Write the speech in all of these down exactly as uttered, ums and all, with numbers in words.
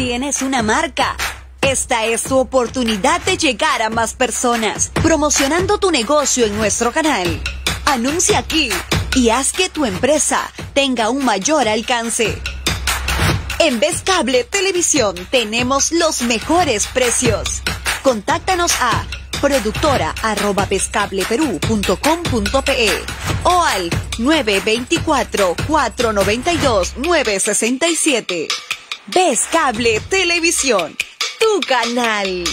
Tienes una marca. Esta es tu oportunidad de llegar a más personas, promocionando tu negocio en nuestro canal. Anuncia aquí y haz que tu empresa tenga un mayor alcance. En Vez Cable Televisión tenemos los mejores precios. Contáctanos a productora arroba vezcableperú punto com punto pe o al nueve dos cuatro, cuatro nueve dos, nueve seis siete. Vez Cable Televisión, tu canal.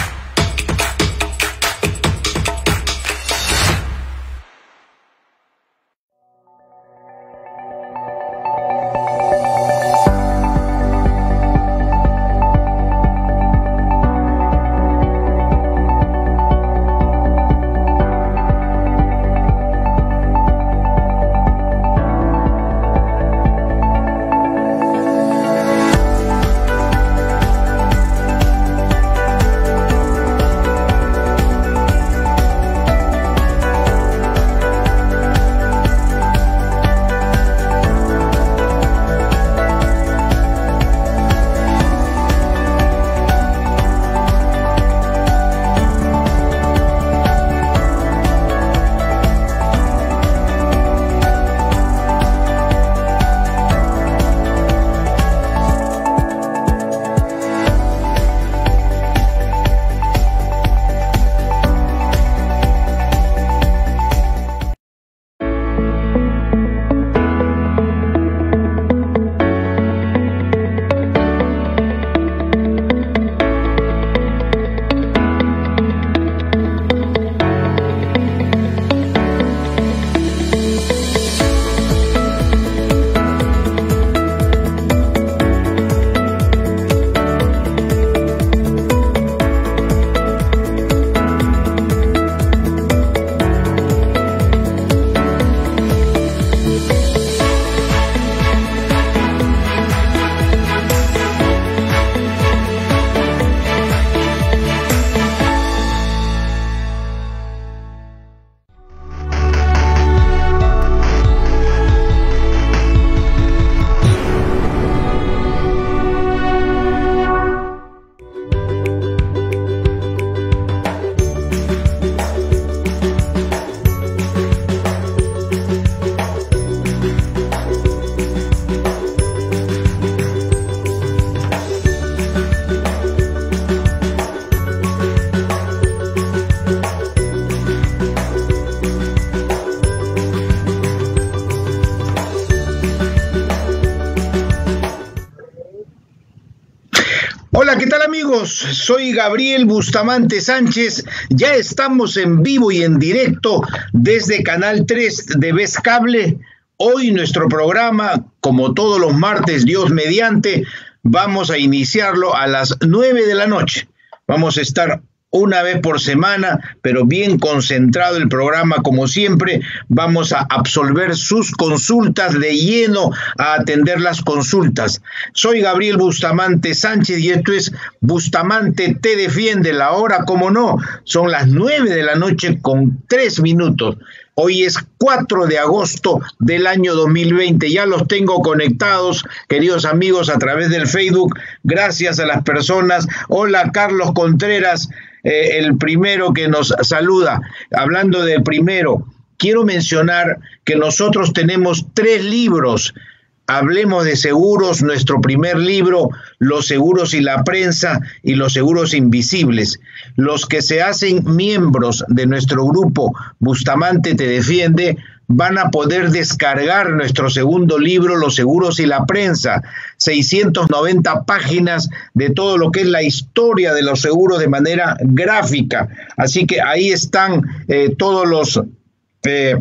Hola, ¿qué tal amigos? Soy Gabriel Bustamante Sánchez. Ya estamos en vivo y en directo desde Canal tres de Vez Cable. Hoy nuestro programa, como todos los martes, Dios mediante, vamos a iniciarlo a las nueve de la noche. Vamos a estar una vez por semana, pero bien concentrado el programa como siempre. Vamos a absolver sus consultas de lleno, a atender las consultas. Soy Gabriel Bustamante Sánchez y esto es Bustamante Te Defiende. La hora, como no, son las nueve de la noche con tres minutos. Hoy es cuatro de agosto del año dos mil veinte. Ya los tengo conectados, queridos amigos, a través del Facebook. Gracias a las personas. Hola, Carlos Contreras, eh, el primero que nos saluda. Hablando del primero, quiero mencionar que nosotros tenemos tres libros. Hablemos de seguros, nuestro primer libro, Los seguros y la prensa y los seguros invisibles. Los que se hacen miembros de nuestro grupo Bustamante Te Defiende van a poder descargar nuestro segundo libro, Los seguros y la prensa, seiscientas noventa páginas de todo lo que es la historia de los seguros de manera gráfica. Así que ahí están eh, todos los Eh,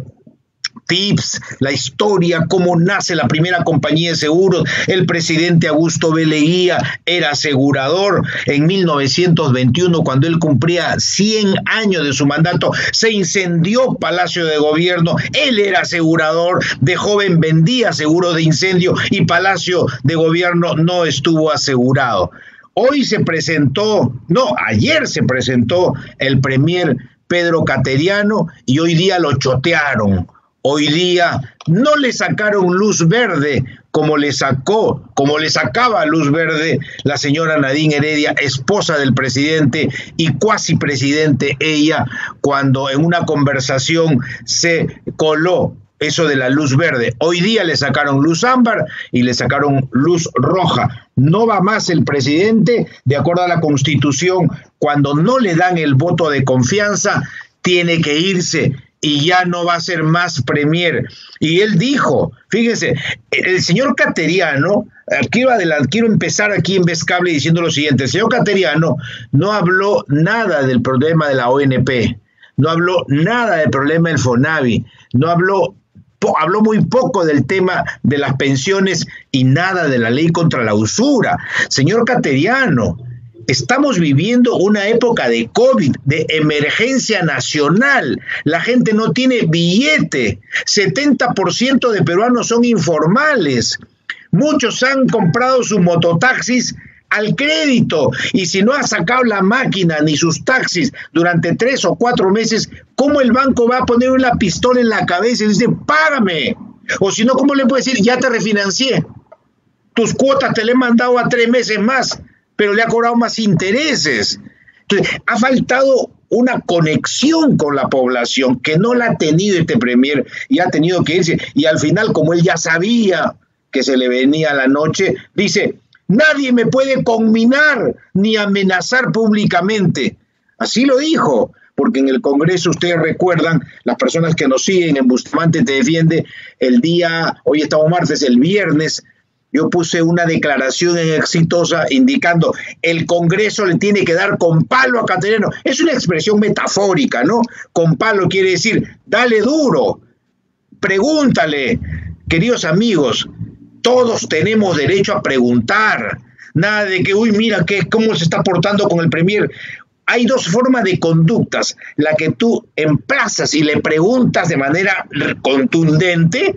tips, la historia, cómo nace la primera compañía de seguros. El presidente Augusto B. Leguía era asegurador. En mil novecientos veintiuno, cuando él cumplía cien años de su mandato, se incendió Palacio de Gobierno. Él era asegurador, de joven vendía seguros de incendio y Palacio de Gobierno no estuvo asegurado. Hoy se presentó, no, ayer se presentó el premier Pedro Cateriano y hoy día lo chotearon. Hoy día no le sacaron luz verde como le sacó, como le sacaba luz verde la señora Nadine Heredia, esposa del presidente y cuasi presidente ella, cuando en una conversación se coló eso de la luz verde. Hoy día le sacaron luz ámbar y le sacaron luz roja. No va más el presidente, de acuerdo a la Constitución, cuando no le dan el voto de confianza, tiene que irse y ya no va a ser más premier. Y él dijo, fíjense, el señor Cateriano, quiero, adelantar, quiero empezar aquí en Vez Cable diciendo lo siguiente: el señor Cateriano no habló nada del problema de la O N P, no habló nada del problema del FONAVI, no habló, po, habló muy poco del tema de las pensiones y nada de la ley contra la usura. Señor Cateriano, estamos viviendo una época de COVID, de emergencia nacional. La gente no tiene billete. setenta por ciento de peruanos son informales. Muchos han comprado sus mototaxis al crédito. Y si no ha sacado la máquina ni sus taxis durante tres o cuatro meses, ¿cómo el banco va a poner una pistola en la cabeza y dice, págame? O si no, ¿cómo le puede decir, ya te refinancié? Tus cuotas te le he mandado a tres meses más, pero le ha cobrado más intereses. Entonces, ha faltado una conexión con la población que no la ha tenido este premier y ha tenido que irse. Y al final, como él ya sabía que se le venía la noche, dice, nadie me puede conminar ni amenazar públicamente. Así lo dijo, porque en el Congreso, ustedes recuerdan, las personas que nos siguen en Bustamante Te Defiende, el día, hoy estamos martes, el viernes, yo puse una declaración exitosa indicando el Congreso le tiene que dar con palo a Cateriano. Es una expresión metafórica, ¿no? Con palo quiere decir, dale duro, pregúntale. Queridos amigos, todos tenemos derecho a preguntar. Nada de que, uy, mira que, cómo se está portando con el premier. Hay dos formas de conductas. La que tú emplazas y le preguntas de manera contundente,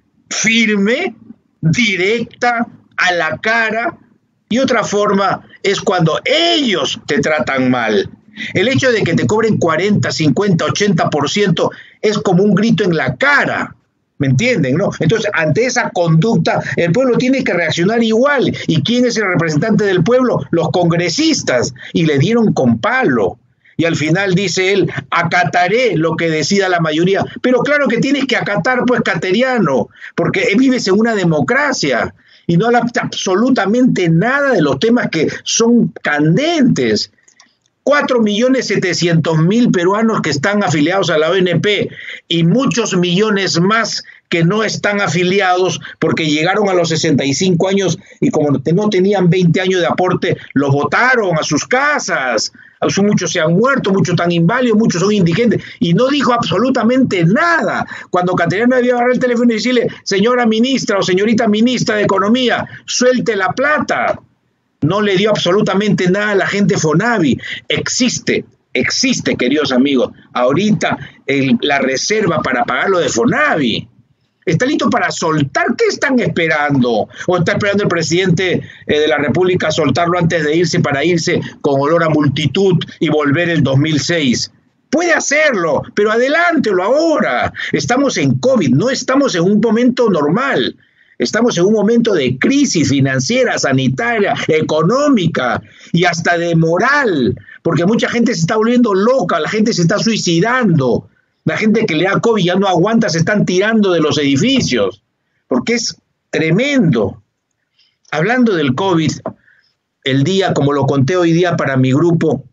firme, directa, a la cara, y otra forma es cuando ellos te tratan mal. El hecho de que te cobren cuarenta, cincuenta, ochenta por ciento es como un grito en la cara, ¿me entienden? ¿No? Entonces, ante esa conducta, el pueblo tiene que reaccionar igual. ¿Y quién es el representante del pueblo? Los congresistas, y le dieron con palo. Y al final dice él, acataré lo que decida la mayoría. Pero claro que tienes que acatar, pues, Cateriano, porque vives en una democracia y no habla absolutamente nada de los temas que son candentes. cuatro millones setecientos mil peruanos que están afiliados a la O N P y muchos millones más que no están afiliados porque llegaron a los sesenta y cinco años y como no tenían veinte años de aporte, los votaron a sus casas. Muchos se han muerto, muchos están inválidos, muchos son indigentes, y no dijo absolutamente nada. Cuando Cateriano debía agarrar el teléfono y decirle, señora ministra o señorita ministra de Economía, suelte la plata. No le dio absolutamente nada a la gente FONAVI. Existe, existe, queridos amigos, ahorita el, la reserva para pagar lo de FONAVI. ¿Está listo para soltar? ¿Qué están esperando? ¿O está esperando el presidente eh, de la República soltarlo antes de irse para irse con olor a multitud y volver el dos mil seis? Puede hacerlo, pero adelántelo ahora. Estamos en COVID, no estamos en un momento normal. Estamos en un momento de crisis financiera, sanitaria, económica y hasta de moral, porque mucha gente se está volviendo loca, la gente se está suicidando. La gente que le da COVID ya no aguanta, se están tirando de los edificios, porque es tremendo. Hablando del COVID, el día, como lo conté hoy día para mi grupo,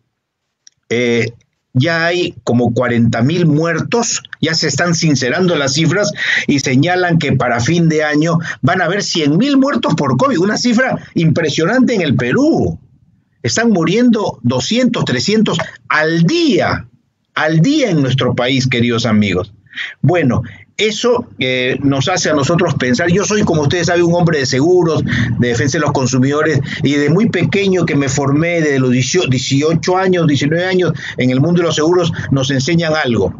eh, ya hay como cuarenta mil muertos, ya se están sincerando las cifras y señalan que para fin de año van a haber cien mil muertos por COVID, una cifra impresionante en el Perú. Están muriendo doscientos, trescientos al día. Al día en nuestro país, queridos amigos. Bueno, eso eh, nos hace a nosotros pensar. Yo soy, como ustedes saben, un hombre de seguros, de defensa de los consumidores, y de muy pequeño que me formé, de los dieciocho años, diecinueve años, en el mundo de los seguros, nos enseñan algo.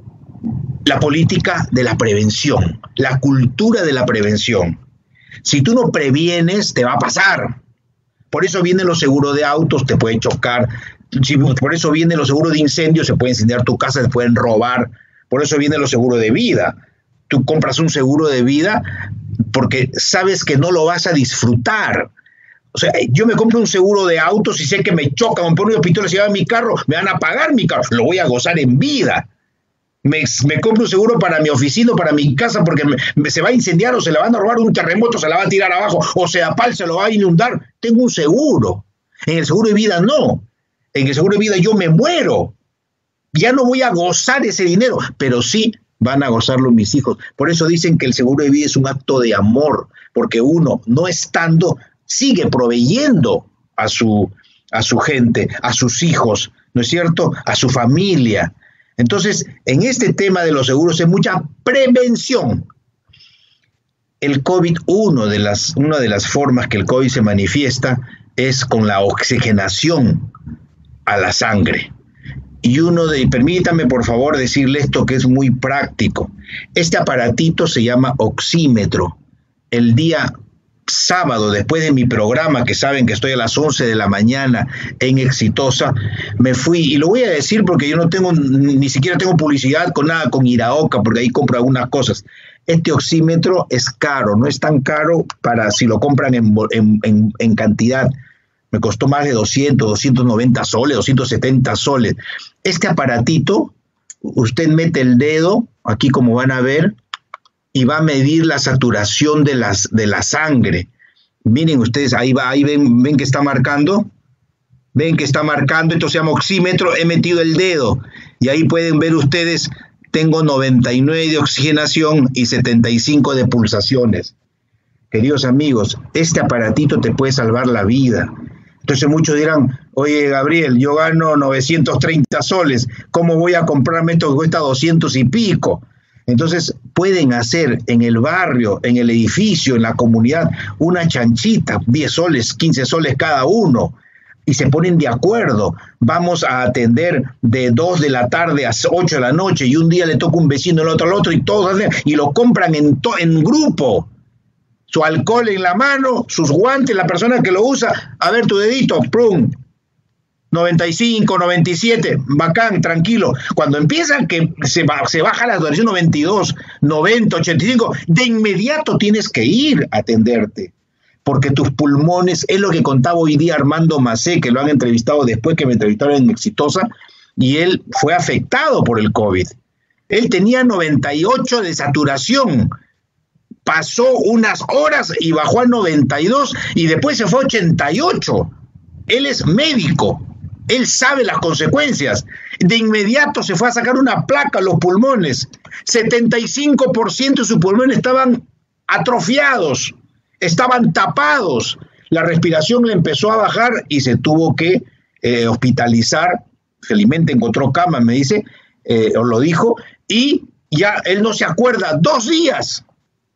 La política de la prevención, la cultura de la prevención. Si tú no previenes, te va a pasar. Por eso vienen los seguros de autos, te pueden chocar. Por eso vienen los seguros de incendios, se puede incendiar tu casa, se pueden robar. Por eso vienen los seguros de vida. Tú compras un seguro de vida porque sabes que no lo vas a disfrutar. O sea, yo me compro un seguro de autos y sé que me chocan, me ponen una pistola, se llevan mi carro, me van a pagar mi carro, lo voy a gozar en vida. Me, me compro un seguro para mi oficina, para mi casa, porque me, me, se va a incendiar o se la van a robar un terremoto, se la va a tirar abajo, o sea, pal, se lo va a inundar. Tengo un seguro. En el seguro de vida no. En el seguro de vida yo me muero. Ya no voy a gozar ese dinero, pero sí van a gozarlo mis hijos. Por eso dicen que el seguro de vida es un acto de amor, porque uno, no estando, sigue proveyendo a su, a su gente, a sus hijos, ¿no es cierto?, a su familia. Entonces, en este tema de los seguros es mucha prevención. El COVID, uno de las, una de las formas que el COVID se manifiesta es con la oxigenación a la sangre. Y uno de, permítame por favor decirle esto que es muy práctico. Este aparatito se llama oxímetro. El día sábado, después de mi programa, que saben que estoy a las once de la mañana en Exitosa, me fui, y lo voy a decir porque yo no tengo, ni siquiera tengo publicidad con nada, con Iraoka, porque ahí compro algunas cosas. Este oxímetro es caro, no es tan caro para si lo compran en, en, en, en cantidad. Me costó más de doscientos, doscientos noventa soles, doscientos setenta soles. Este aparatito, usted mete el dedo, aquí como van a ver, y va a medir la saturación de, las, de la sangre. Miren ustedes, ahí va, ahí ven, ven que está marcando. Ven que está marcando, esto se llama oxímetro, he metido el dedo. Y ahí pueden ver ustedes, tengo noventa y nueve de oxigenación y setenta y cinco de pulsaciones. Queridos amigos, este aparatito te puede salvar la vida. Entonces muchos dirán, oye Gabriel, yo gano novecientos treinta soles, ¿cómo voy a comprarme esto que cuesta doscientos y pico? Entonces pueden hacer en el barrio, en el edificio, en la comunidad, una chanchita, diez soles, quince soles cada uno, y se ponen de acuerdo. Vamos a atender de dos de la tarde a ocho de la noche, y un día le toca un vecino, el otro al otro, y todos y lo compran en, to, en grupo. Su alcohol en la mano, sus guantes, la persona que lo usa, a ver tu dedito, ¡prum! noventa y cinco, noventa y siete, bacán, tranquilo. Cuando empiezan que se, ba se baja la duración noventa y dos, noventa, ochenta y cinco, de inmediato tienes que ir a atenderte, porque tus pulmones, es lo que contaba hoy día Armando Macé, que lo han entrevistado después que me entrevistaron en Exitosa, y él fue afectado por el COVID. Él tenía noventa y ocho de saturación, pasó unas horas y bajó a noventa y dos y después se fue a ochenta y ocho. Él es médico, él sabe las consecuencias. De inmediato se fue a sacar una placa a los pulmones. setenta y cinco por ciento de sus pulmones estaban atrofiados, estaban tapados. La respiración le empezó a bajar y se tuvo que eh, hospitalizar. Felizmente encontró cama, me dice, eh, os lo dijo, y ya él no se acuerda, dos días.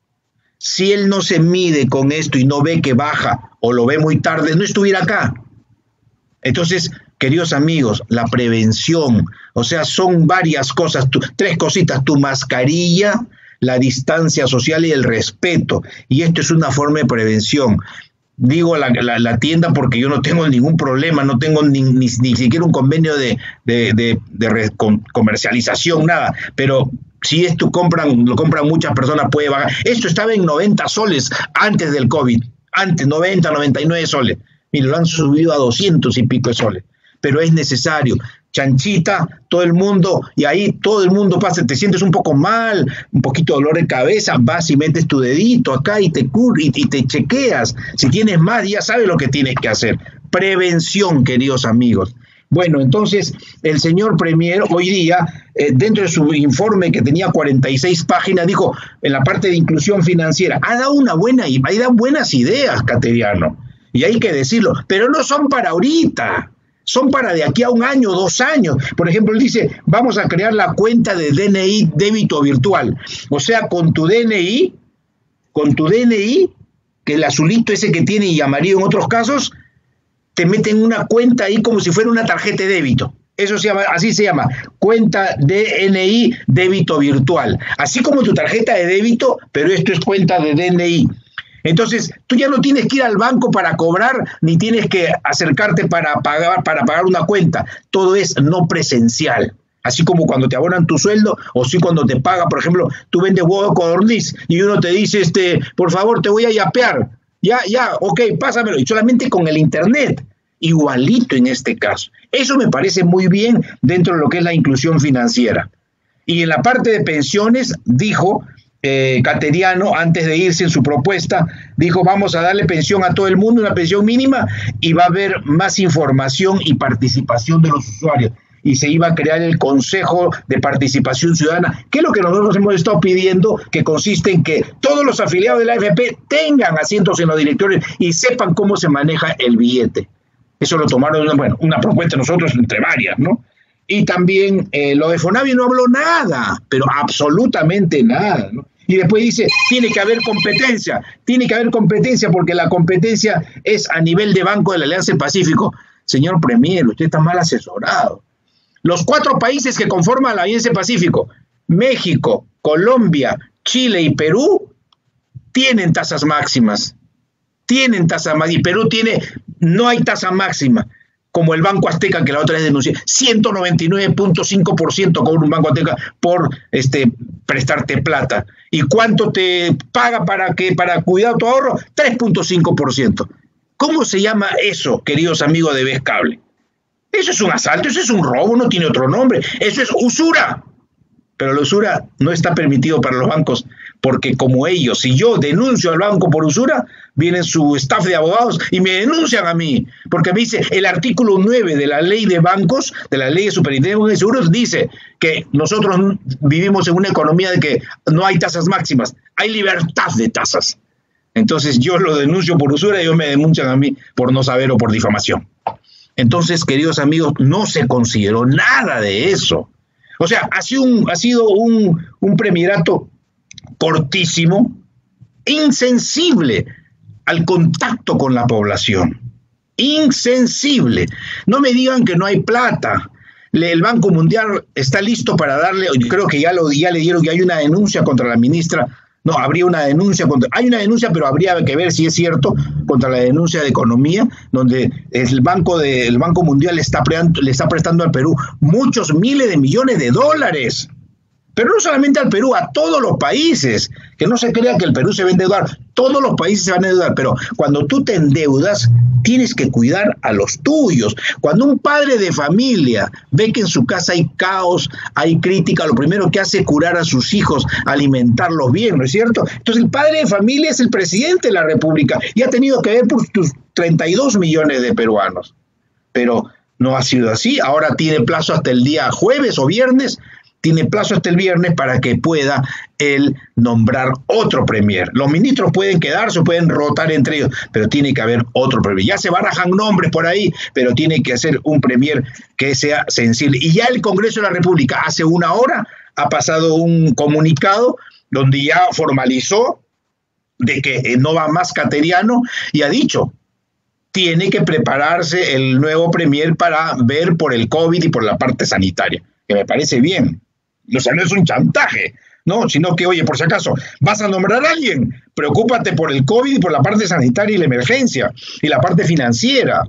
Si él no se mide con esto y no ve que baja o lo ve muy tarde, no estuviera acá. Entonces, queridos amigos, la prevención, o sea, son varias cosas, tu, tres cositas, tu mascarilla, la distancia social y el respeto. Y esto es una forma de prevención. Digo la, la, la tienda porque yo no tengo ningún problema, no tengo ni, ni, ni siquiera un convenio de, de, de, de re, con, comercialización, nada, pero si esto compran, lo compran muchas personas, puede bajar. Esto estaba en noventa soles antes del COVID, antes noventa, noventa y nueve soles. Mira, lo han subido a doscientos y pico de soles, pero es necesario. Chanchita, todo el mundo, y ahí todo el mundo pasa, te sientes un poco mal, un poquito de dolor de cabeza, vas y metes tu dedito acá y te cur y, y te chequeas. Si tienes más, ya sabes lo que tienes que hacer. Prevención, queridos amigos. Bueno, entonces el señor Premier hoy día, eh, dentro de su informe que tenía cuarenta y seis páginas, dijo en la parte de inclusión financiera, ha dado una buena, ha dado buenas ideas, Cateriano, y hay que decirlo, pero no son para ahorita, son para de aquí a un año, dos años. Por ejemplo, él dice, vamos a crear la cuenta de D N I débito virtual, o sea, con tu D N I, con tu D N I, que el azulito ese que tiene y amarillo en otros casos, te meten una cuenta ahí como si fuera una tarjeta de débito. Eso se llama, así se llama, cuenta D N I débito virtual. Así como tu tarjeta de débito, pero esto es cuenta de D N I. Entonces, tú ya no tienes que ir al banco para cobrar, ni tienes que acercarte para pagar, para pagar una cuenta. Todo es no presencial. Así como cuando te abonan tu sueldo, o si cuando te paga, por ejemplo, tú vendes huevo de codorniz y uno te dice, este, por favor, te voy a yapear. Ya, ya, ok, pásamelo. Y solamente con el internet. Igualito en este caso. Eso me parece muy bien dentro de lo que es la inclusión financiera. Y en la parte de pensiones, dijo eh, Cateriano, antes de irse en su propuesta, dijo, vamos a darle pensión a todo el mundo, una pensión mínima, y va a haber más información y participación de los usuarios. Y se iba a crear el Consejo de Participación Ciudadana, que es lo que nosotros hemos estado pidiendo, que consiste en que todos los afiliados de la A F P tengan asientos en los directorios y sepan cómo se maneja el billete. Eso lo tomaron, bueno, una propuesta de nosotros entre varias, ¿no? Y también eh, lo de Fonavi no habló nada, pero absolutamente nada, ¿no? Y después dice, tiene que haber competencia, tiene que haber competencia porque la competencia es a nivel de Banco de la Alianza del Pacífico. Señor Premier, usted está mal asesorado. Los cuatro países que conforman la Alianza del Pacífico, México, Colombia, Chile y Perú, tienen tasas máximas. Tienen tasas máximas. Y Perú tiene, no hay tasa máxima, como el Banco Azteca, que la otra vez denuncié. ciento noventa y nueve punto cinco por ciento cobra un Banco Azteca por este, prestarte plata. ¿Y cuánto te paga para, que, para cuidar tu ahorro? tres punto cinco por ciento. ¿Cómo se llama eso, queridos amigos de Vez Cable? Eso es un asalto, eso es un robo, no tiene otro nombre. Eso es usura. Pero la usura no está permitido para los bancos, porque como ellos, si yo denuncio al banco por usura, viene su staff de abogados y me denuncian a mí, porque me dice el artículo nueve de la ley de bancos, de la ley de superintendencia de seguros, dice que nosotros vivimos en una economía de que no hay tasas máximas, hay libertad de tasas. Entonces yo lo denuncio por usura y ellos me denuncian a mí por no saber o por difamación. Entonces, queridos amigos, no se consideró nada de eso. O sea, ha sido un, ha sido un, un premierato cortísimo, insensible al contacto con la población. Insensible. No me digan que no hay plata. El Banco Mundial está listo para darle, creo que ya, lo, ya le dieron que hay una denuncia contra la ministra. No, habría una denuncia, contra, hay una denuncia, pero habría que ver si es cierto, contra la denuncia de Economía, donde el Banco, de, el Banco Mundial le está, pre, le está prestando al Perú muchos miles de millones de dólares. Pero no solamente al Perú, a todos los países. Que no se crea que el Perú se va a endeudar. Todos los países se van a endeudar, pero cuando tú te endeudas, tienes que cuidar a los tuyos. Cuando un padre de familia ve que en su casa hay caos, hay crítica, lo primero que hace es curar a sus hijos, alimentarlos bien, ¿no es cierto? Entonces el padre de familia es el presidente de la República y ha tenido que ver por sus treinta y dos millones de peruanos. Pero no ha sido así. Ahora tiene plazo hasta el día jueves o viernes. Tiene plazo hasta el viernes para que pueda él nombrar otro premier. Los ministros pueden quedarse, pueden rotar entre ellos, pero tiene que haber otro premier. Ya se barajan nombres por ahí, pero tiene que ser un premier que sea sensible. Y ya el Congreso de la República hace una hora ha pasado un comunicado donde ya formalizó de que no va más Cateriano y ha dicho, tiene que prepararse el nuevo premier para ver por el COVID y por la parte sanitaria, que me parece bien. O sea, no es un chantaje, ¿no? Sino que, oye, por si acaso, vas a nombrar a alguien, preocúpate por el COVID y por la parte sanitaria y la emergencia, y la parte financiera.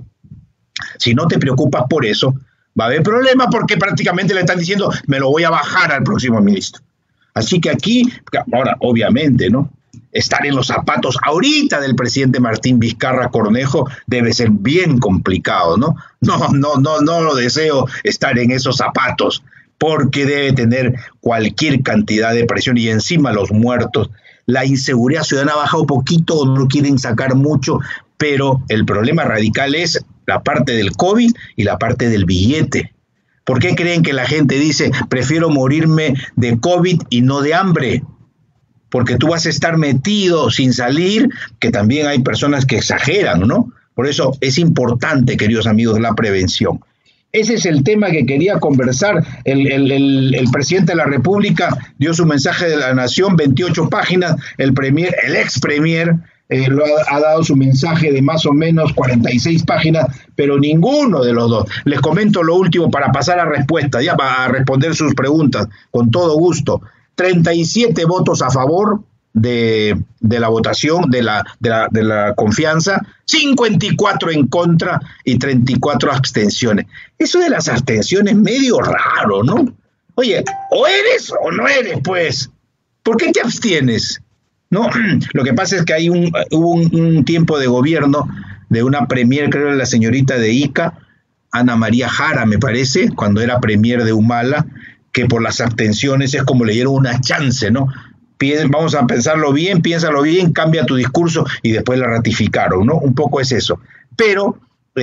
Si no te preocupas por eso, va a haber problema porque prácticamente le están diciendo, me lo voy a bajar al próximo ministro. Así que aquí, ahora, obviamente, ¿no? Estar en los zapatos ahorita del presidente Martín Vizcarra Cornejo debe ser bien complicado, ¿no? No, no, no, no lo deseo estar en esos zapatos, porque debe tener cualquier cantidad de presión y encima los muertos. La inseguridad ciudadana ha bajado un poquito, no quieren sacar mucho, pero el problema radical es la parte del COVID y la parte del billete. ¿Por qué creen que la gente dice, prefiero morirme de COVID y no de hambre? Porque tú vas a estar metido sin salir, que también hay personas que exageran, ¿no? Por eso es importante, queridos amigos, la prevención. Ese es el tema que quería conversar. El, el, el, el presidente de la República dio su mensaje de la Nación, veintiocho páginas. El premier, el ex premier, eh, lo ha, ha dado su mensaje de más o menos cuarenta y seis páginas, pero ninguno de los dos. Les comento lo último para pasar a respuesta, ya para responder sus preguntas, con todo gusto. treinta y siete votos a favor de, de la votación, de la, de, la, de la confianza, cincuenta y cuatro en contra y treinta y cuatro abstenciones. Eso de las abstenciones medio raro, ¿no? Oye, o eres o no eres, pues. ¿Por qué te abstienes? No, lo que pasa es que hay un, hubo un, un tiempo de gobierno de una premier, creo, la señorita de Ica, Ana María Jara, me parece, cuando era premier de Humala, que por las abstenciones es como le dieron una chance, ¿no? Vamos a pensarlo bien, piénsalo bien, cambia tu discurso y después la ratificaron, ¿no? Un poco es eso. Pero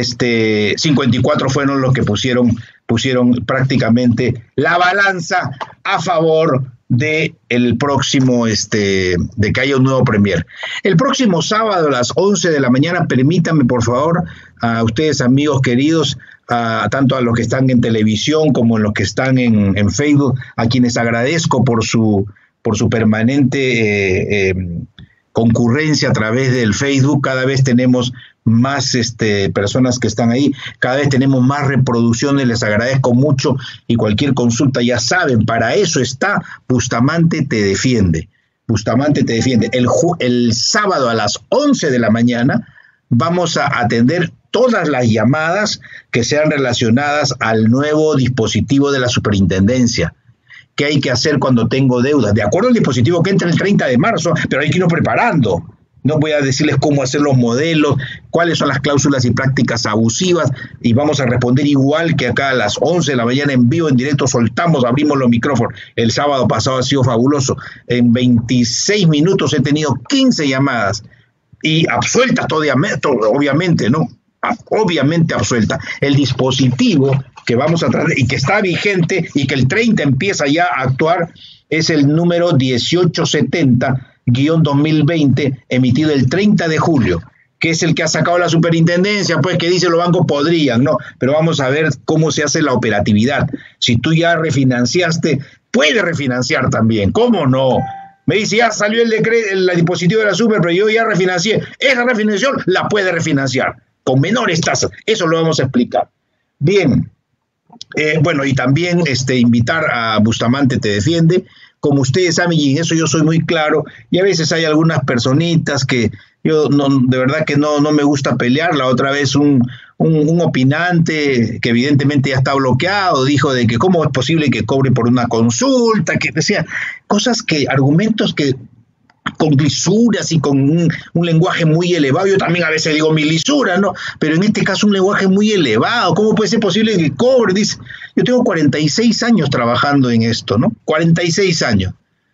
este, cincuenta y cuatro fueron los que pusieron, pusieron prácticamente la balanza a favor de el próximo, este, de que haya un nuevo premier. El próximo sábado a las once de la mañana, permítanme por favor a ustedes, amigos queridos, a, tanto a los que están en televisión como a los que están en, en Facebook, a quienes agradezco por su, por su permanente eh, eh, concurrencia a través del Facebook. Cada vez tenemos más este, personas que están ahí, cada vez tenemos más reproducciones, les agradezco mucho, y cualquier consulta ya saben, para eso está Bustamante Te Defiende. Bustamante Te Defiende. El, el sábado a las once de la mañana vamos a atender todas las llamadas que sean relacionadas al nuevo dispositivo de la superintendencia. ¿Qué hay que hacer cuando tengo deudas? De acuerdo al dispositivo que entra el treinta de marzo, pero hay que irnos preparando. No voy a decirles cómo hacer los modelos, cuáles son las cláusulas y prácticas abusivas, y vamos a responder igual que acá a las once de la mañana en vivo, en directo, soltamos, abrimos los micrófonos. El sábado pasado ha sido fabuloso. En veintiséis minutos he tenido quince llamadas, y absueltas obviamente, obviamente, ¿no? Obviamente absuelta. El dispositivo que vamos a tratar y que está vigente y que el treinta empieza ya a actuar es el número dieciocho setenta guión dos mil veinte, emitido el treinta de julio, que es el que ha sacado la superintendencia, pues que dice los bancos podrían, ¿no? Pero vamos a ver cómo se hace la operatividad. Si tú ya refinanciaste, puedes refinanciar también, ¿cómo no? Me dice, ya salió el decreto, el dispositivo de la super, pero yo ya refinancié. Esa refinanciación la puede refinanciar con menores tasas. Eso lo vamos a explicar. Bien, eh, bueno, y también este, invitar a Bustamante Te Defiende. Como ustedes saben, y en eso yo soy muy claro, y a veces hay algunas personitas que yo no, de verdad que no, no me gusta pelear. La otra vez un, un, un opinante que evidentemente ya está bloqueado dijo de que cómo es posible que cobre por una consulta, que decía cosas que, argumentos que con lisuras y con un, un lenguaje muy elevado. Yo también a veces digo mi lisura, ¿no? Pero en este caso un lenguaje muy elevado. ¿Cómo puede ser posible que cobre? Dice, yo tengo cuarenta y seis años trabajando en esto, ¿no? cuarenta y seis años.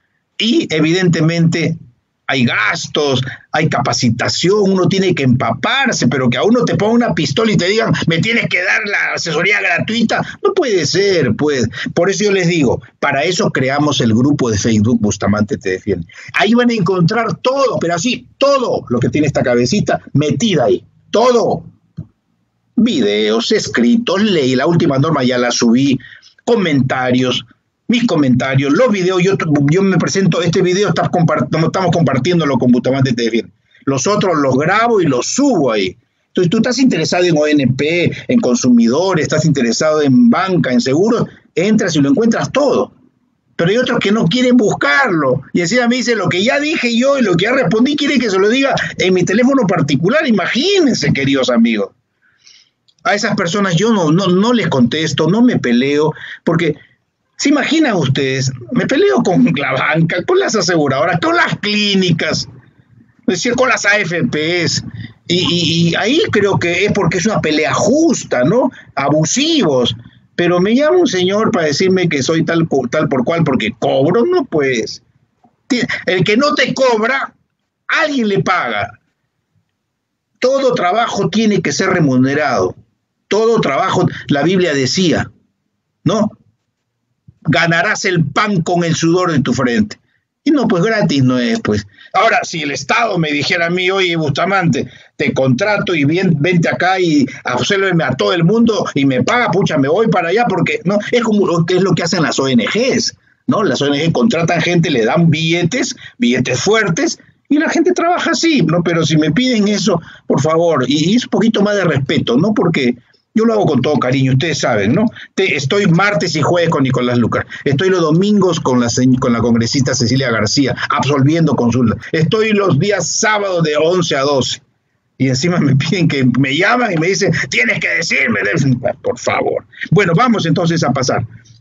Y evidentemente hay gastos, hay capacitación, uno tiene que empaparse, pero que a uno te ponga una pistola y te digan, me tienes que dar la asesoría gratuita, no puede ser, pues. Por eso yo les digo, para eso creamos el grupo de Facebook Bustamante Te Defiende. Ahí van a encontrar todo, pero así, todo lo que tiene esta cabecita metida ahí, todo. Videos, escritos, ley, la última norma ya la subí, comentarios, mis comentarios, los videos, yo, yo me presento, este video está compart, estamos compartiéndolo con Bustamante Te Defiende. Los otros los grabo y los subo ahí. Entonces tú estás interesado en O N P, en consumidores, estás interesado en banca, en seguros, entras y lo encuentras todo. Pero hay otros que no quieren buscarlo. Y encima me dice lo que ya dije yo y lo que ya respondí, quiere que se lo diga en mi teléfono particular. Imagínense, queridos amigos. A esas personas yo no, no, no les contesto, no me peleo, porque ¿se imaginan ustedes? Me peleo con la banca, con las aseguradoras, con las clínicas, es decir, con las A F Pes, y, y, y ahí creo que es porque es una pelea justa, ¿no? Abusivos. Pero me llama un señor para decirme que soy tal, tal por cual porque cobro, no pues. El que no te cobra, alguien le paga. Todo trabajo tiene que ser remunerado. Todo trabajo, la Biblia decía, ¿no? Ganarás el pan con el sudor de tu frente. Y no, pues gratis no es, pues. Ahora, si el Estado me dijera a mí, oye, Bustamante, te contrato y bien, vente acá y absuélveme a todo el mundo y me paga, pucha, me voy para allá, porque no, es como es lo que hacen las O N Ges, ¿no? Las O N Ges contratan gente, le dan billetes, billetes fuertes, y la gente trabaja así, ¿no? Pero si me piden eso, por favor, y, y es un poquito más de respeto, ¿no? Porque yo lo hago con todo cariño, ustedes saben, ¿no? Te, estoy martes y jueves con Nicolás Lucar. Estoy los domingos con la, con la congresista Cecilia García, absolviendo consultas. Estoy los días sábados de once a doce. Y encima me piden que me llaman y me dicen, tienes que decirme, por favor. Bueno, vamos entonces a pasar.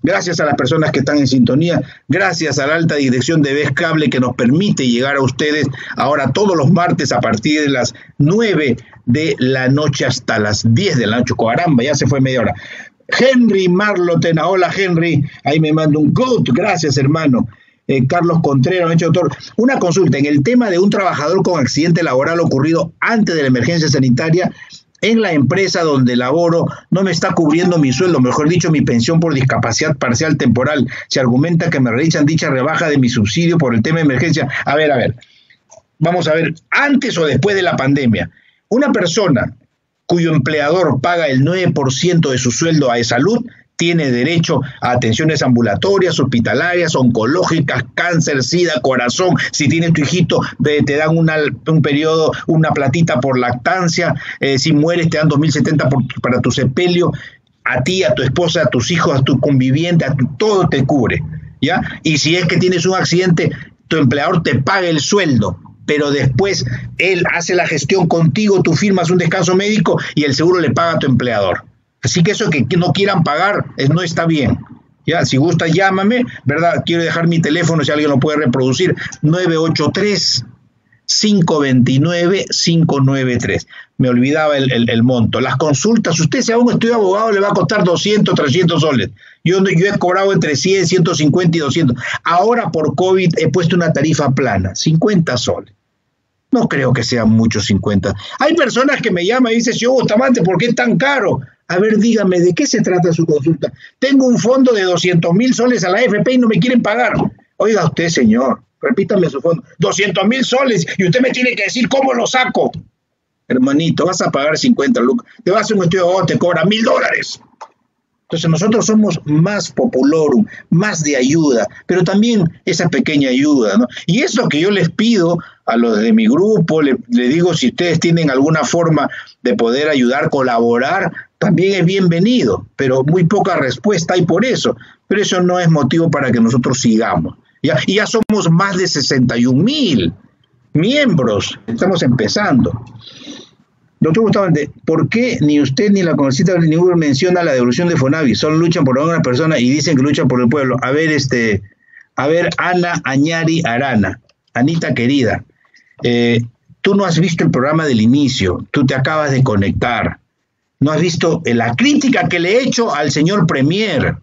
gracias a las personas que están en sintonía, gracias a la alta dirección de Vez Cable que nos permite llegar a ustedes ahora todos los martes a partir de las nueve de la noche hasta las diez de la noche. Caramba, ya se fue media hora. Henry Marlotena, hola Henry, ahí me manda un good, gracias hermano. Eh, Carlos Contreras, doctor, una consulta en el tema de un trabajador con accidente laboral ocurrido antes de la emergencia sanitaria en la empresa donde laboro, no me está cubriendo mi sueldo, mejor dicho, mi pensión por discapacidad parcial temporal. Se argumenta que me realizan dicha rebaja de mi subsidio por el tema de emergencia. A ver, a ver, vamos a ver, antes o después de la pandemia, una persona cuyo empleador paga el nueve por ciento de su sueldo a salud, tiene derecho a atenciones ambulatorias, hospitalarias, oncológicas, cáncer, sida, corazón. Si tienes tu hijito, te dan una, un periodo, una platita por lactancia. Eh, si mueres, te dan dos mil setenta por, para tu sepelio. A ti, a tu esposa, a tus hijos, a tu conviviente, a tu, todo te cubre, ¿ya? Y si es que tienes un accidente, tu empleador te paga el sueldo, pero después él hace la gestión contigo, tú firmas un descanso médico y el seguro le paga a tu empleador. Así que eso que no quieran pagar eh, no está bien. Ya, si gusta, llámame, ¿verdad? Quiero dejar mi teléfono si alguien lo puede reproducir, nueve ocho tres, cinco dos nueve, cinco nueve tres. Me olvidaba el, el, el monto. Las consultas, usted si a un estudio de abogado le va a costar doscientos, trescientos soles. Yo, yo he cobrado entre cien, ciento cincuenta y doscientos. Ahora por COVID he puesto una tarifa plana, cincuenta soles. No creo que sean muchos cincuenta. Hay personas que me llaman y dicen, yo, Bustamante, ¿por qué es tan caro? A ver, dígame, ¿de qué se trata su consulta? Tengo un fondo de doscientos mil soles a la A F P y no me quieren pagar. Oiga usted, señor, repítame su fondo. doscientos mil soles y usted me tiene que decir cómo lo saco. Hermanito, vas a pagar cincuenta lucas. Te vas a hacer un estudio de abogado, te cobra mil dólares. Entonces nosotros somos más populorum, más de ayuda, pero también esa pequeña ayuda, ¿no? Y es lo que yo les pido a los de mi grupo, le, le digo, si ustedes tienen alguna forma de poder ayudar, colaborar, también es bienvenido, pero muy poca respuesta hay por eso. Pero eso no es motivo para que nosotros sigamos. Ya, y ya somos más de sesenta y un mil miembros, estamos empezando. Doctor Bustamante, ¿por qué ni usted ni la congresista ni ninguno menciona la devolución de Fonavi? Solo luchan por una persona y dicen que luchan por el pueblo. A ver, este, a ver, Ana Añari Arana, Anita querida, eh, tú no has visto el programa del inicio, tú te acabas de conectar, no has visto la crítica que le he hecho al señor Premier.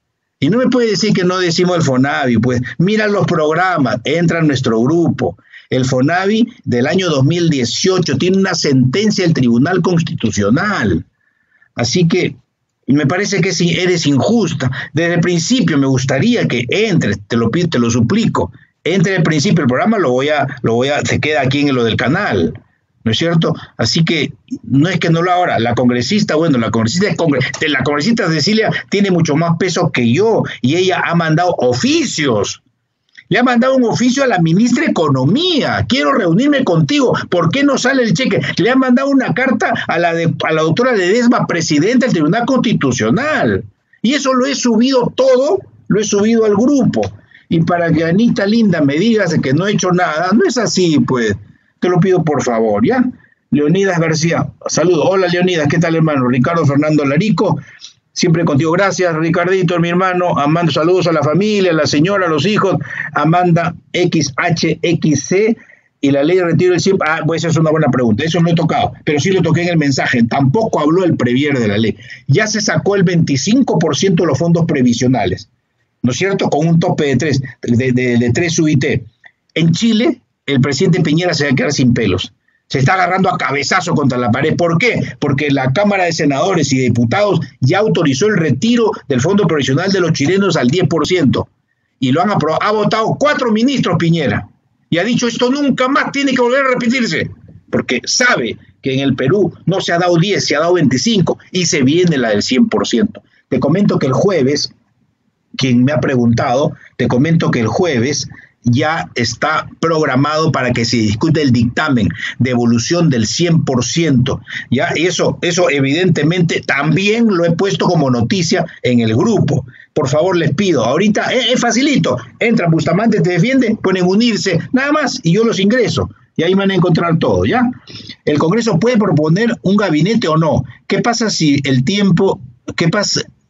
Y no me puede decir que no decimos el Fonavi, pues mira los programas, entra en nuestro grupo. El Fonavi del año dos mil dieciocho tiene una sentencia del Tribunal Constitucional. Así que me parece que si eres injusta. Desde el principio me gustaría que entres, te lo pido, te lo suplico. Entre el principio, el programa lo voy a, lo voy a, se queda aquí en lo del canal, ¿no es cierto? Así que no es que no lo haga ahora. La congresista, bueno, la congresista, es congre la congresista Cecilia tiene mucho más peso que yo y ella ha mandado oficios. Le ha mandado un oficio a la ministra de Economía. Quiero reunirme contigo. ¿Por qué no sale el cheque? Le ha mandado una carta a la, de, a la doctora Ledesma, presidenta del Tribunal Constitucional. Y eso lo he subido todo, lo he subido al grupo. Y para que Anita linda me digas que no he hecho nada, no es así, pues. Te lo pido por favor, ¿ya? Leonidas García, saludos. Hola Leonidas, ¿qué tal hermano? Ricardo Fernando Larico. Siempre contigo, gracias Ricardito, mi hermano. Amanda, saludos a la familia, a la señora, a los hijos. Amanda X H X C y la ley de retiro del C I E P. Ah, pues esa es una buena pregunta, eso no he tocado, pero sí lo toqué en el mensaje. Tampoco habló el previer de la ley. Ya se sacó el veinticinco por ciento de los fondos previsionales, ¿no es cierto? Con un tope de tres, de, de, de tres U I T. En Chile, el presidente Piñera se va a quedar sin pelos. Se está agarrando a cabezazo contra la pared. ¿Por qué? Porque la Cámara de Senadores y Diputados ya autorizó el retiro del fondo provisional de los chilenos al diez por ciento. Y lo han aprobado. Ha votado cuatro ministros Piñera. Y ha dicho esto nunca más tiene que volver a repetirse. Porque sabe que en el Perú no se ha dado diez, se ha dado veinticinco. Y se viene la del cien por ciento. Te comento que el jueves, quien me ha preguntado, te comento que el jueves ya está programado para que se discute el dictamen de evolución del cien por ciento. Ya eso, eso evidentemente también lo he puesto como noticia en el grupo. Por favor, les pido, ahorita es, es facilito, entra Bustamante te defiende, ponen unirse, nada más, y yo los ingreso. Y ahí van a encontrar todo, ¿ya? El Congreso puede proponer un gabinete o no. ¿Qué pasa si el tiempo, qué pasa,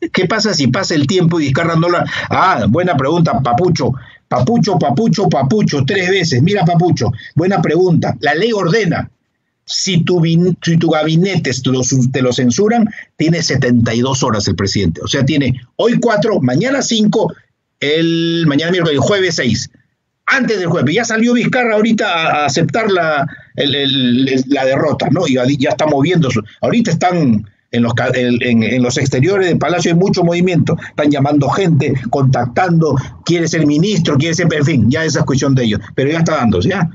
¿Qué pasa si pasa el tiempo y Vizcarra no la... Ah, buena pregunta, Papucho. Papucho, Papucho, Papucho, tres veces. Mira, Papucho, buena pregunta. La ley ordena, si tu, si tu gabinete te lo, te lo censuran, tiene setenta y dos horas el presidente. O sea, tiene hoy cuatro, mañana cinco, el mañana miércoles, jueves seis. Antes del jueves. Ya salió Vizcarra ahorita a, a aceptar la, el, el, la derrota, ¿no? Y ya está moviendo. Ahorita están... En los, en, en los exteriores del Palacio hay mucho movimiento, están llamando gente, contactando, quiere ser ministro, quiere ser, en fin, ya esa es cuestión de ellos, pero ya está dándose, ¿ya?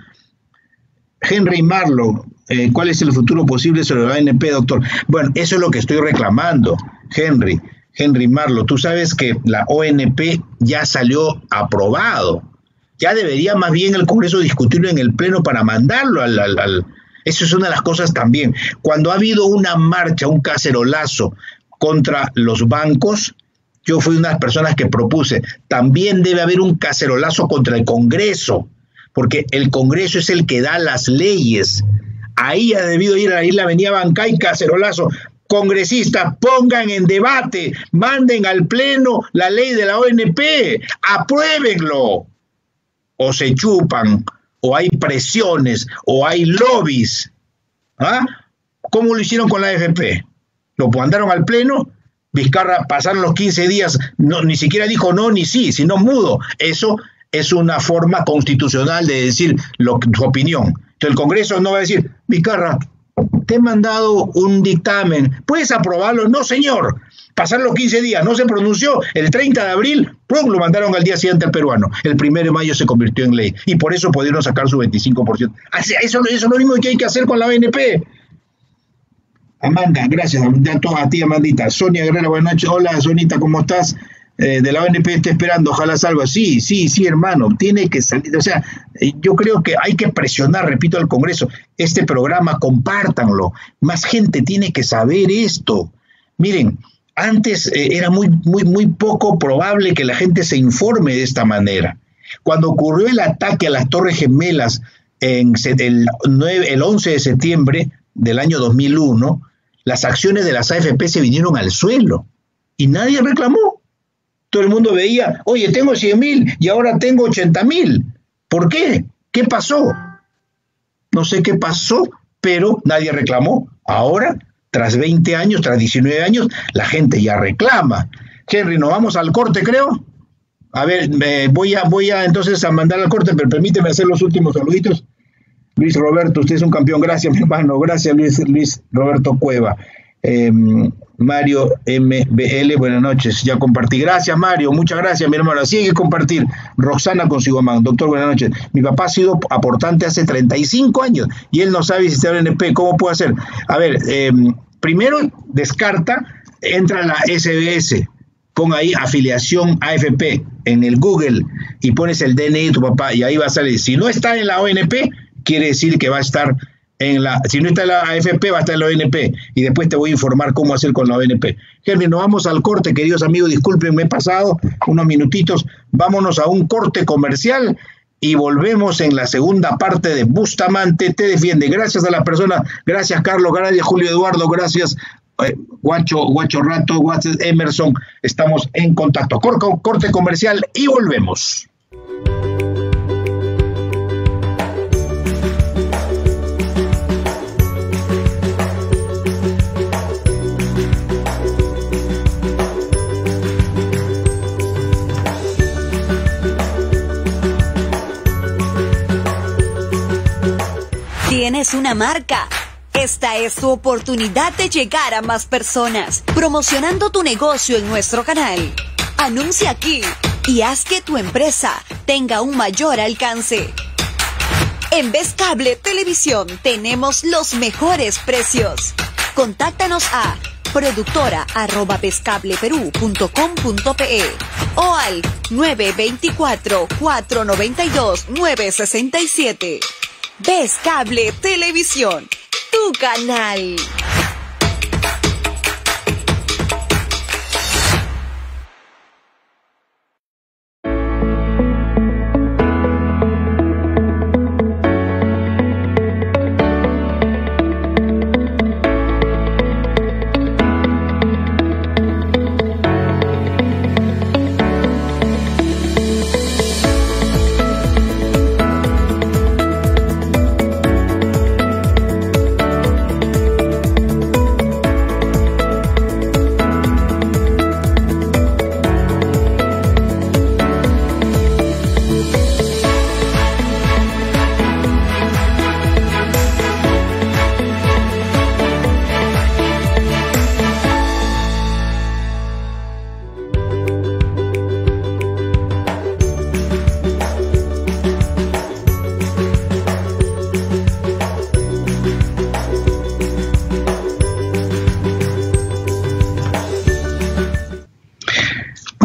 Henry Marlo, eh, ¿cuál es el futuro posible sobre la O N P, doctor? Bueno, eso es lo que estoy reclamando, Henry, Henry Marlo, tú sabes que la O N P ya salió aprobado, ya debería más bien el Congreso discutirlo en el Pleno para mandarlo al... al, al Eso es una de las cosas también. Cuando ha habido una marcha, un cacerolazo contra los bancos, yo fui una de las personas que propuse, también debe haber un cacerolazo contra el Congreso, porque el Congreso es el que da las leyes. Ahí ha debido ir a la Avenida Bancay, cacerolazo. Congresistas, pongan en debate, manden al Pleno la ley de la O N P, apruébenlo, o se chupan, o hay presiones, o hay lobbies. ¿Ah? ¿Cómo lo hicieron con la A F P? Lo mandaron al Pleno, Vizcarra pasaron los quince días, no, ni siquiera dijo no ni sí, sino mudo. Eso es una forma constitucional de decir lo, su opinión. Entonces el Congreso no va a decir, Vizcarra, te he mandado un dictamen, ¿puedes aprobarlo? No, señor. Pasaron los quince días, no se pronunció, el treinta de abril, ¡pum!, lo mandaron al día siguiente al peruano. El primero de mayo se convirtió en ley y por eso pudieron sacar su veinticinco por ciento. Eso, eso es lo mismo que hay que hacer con la O N P. Amanda, gracias a ti, Amandita. Sonia Guerrero, buenas noches. Hola, Sonita, ¿cómo estás? Eh, de la O N P está esperando, ojalá salga. Sí, sí, sí, hermano, tiene que salir. O sea, yo creo que hay que presionar, repito, al Congreso. Este programa, compártanlo. Más gente tiene que saber esto. Miren, antes eh, era muy, muy, muy poco probable que la gente se informe de esta manera. Cuando ocurrió el ataque a las Torres Gemelas en el, nueve, el once de septiembre del año dos mil uno, las acciones de las A F P se vinieron al suelo y nadie reclamó. Todo el mundo veía, oye, tengo cien mil y ahora tengo ochenta mil. ¿Por qué? ¿Qué pasó? No sé qué pasó, pero nadie reclamó. Ahora, tras veinte años, tras diecinueve años, la gente ya reclama. Henry, nos vamos al corte, creo. A ver, eh, voy a voy a entonces a mandar al corte, pero permíteme hacer los últimos saluditos. Luis Roberto, usted es un campeón. Gracias, mi hermano. Gracias, Luis, Luis Roberto Cueva. Eh, Mario M B L, buenas noches. Ya compartí. Gracias, Mario. Muchas gracias, mi hermano. Así hay que compartir. Roxana Consigomán. Doctor, buenas noches. Mi papá ha sido aportante hace treinta y cinco años y él no sabe si está en N P. ¿Cómo puede hacer? A ver, eh, primero descarta, entra a la S B S. Pon ahí afiliación A F P en el Google y pones el D N I de tu papá y ahí va a salir. Si no está en la O N P, quiere decir que va a estar en la, si no está en la A F P, va a estar en la O N P y después te voy a informar cómo hacer con la O N P. Henry, nos vamos al corte, queridos amigos, disculpen, me he pasado unos minutitos, vámonos a un corte comercial y volvemos en la segunda parte de Bustamante Te Defiende. Gracias a las personas, gracias Carlos, gracias Julio Eduardo, gracias eh, Guacho, Guacho Rato, Guacho Emerson, estamos en contacto. Corte, corte comercial y volvemos. ¿Tienes una marca? Esta es tu oportunidad de llegar a más personas, promocionando tu negocio en nuestro canal. Anuncia aquí y haz que tu empresa tenga un mayor alcance. En Vez Cable Televisión tenemos los mejores precios. Contáctanos a productora arroba vezcableperú punto com punto pe o al nueve dos cuatro, cuatro nueve dos, nueve seis siete. Vez Cable Televisión, tu canal.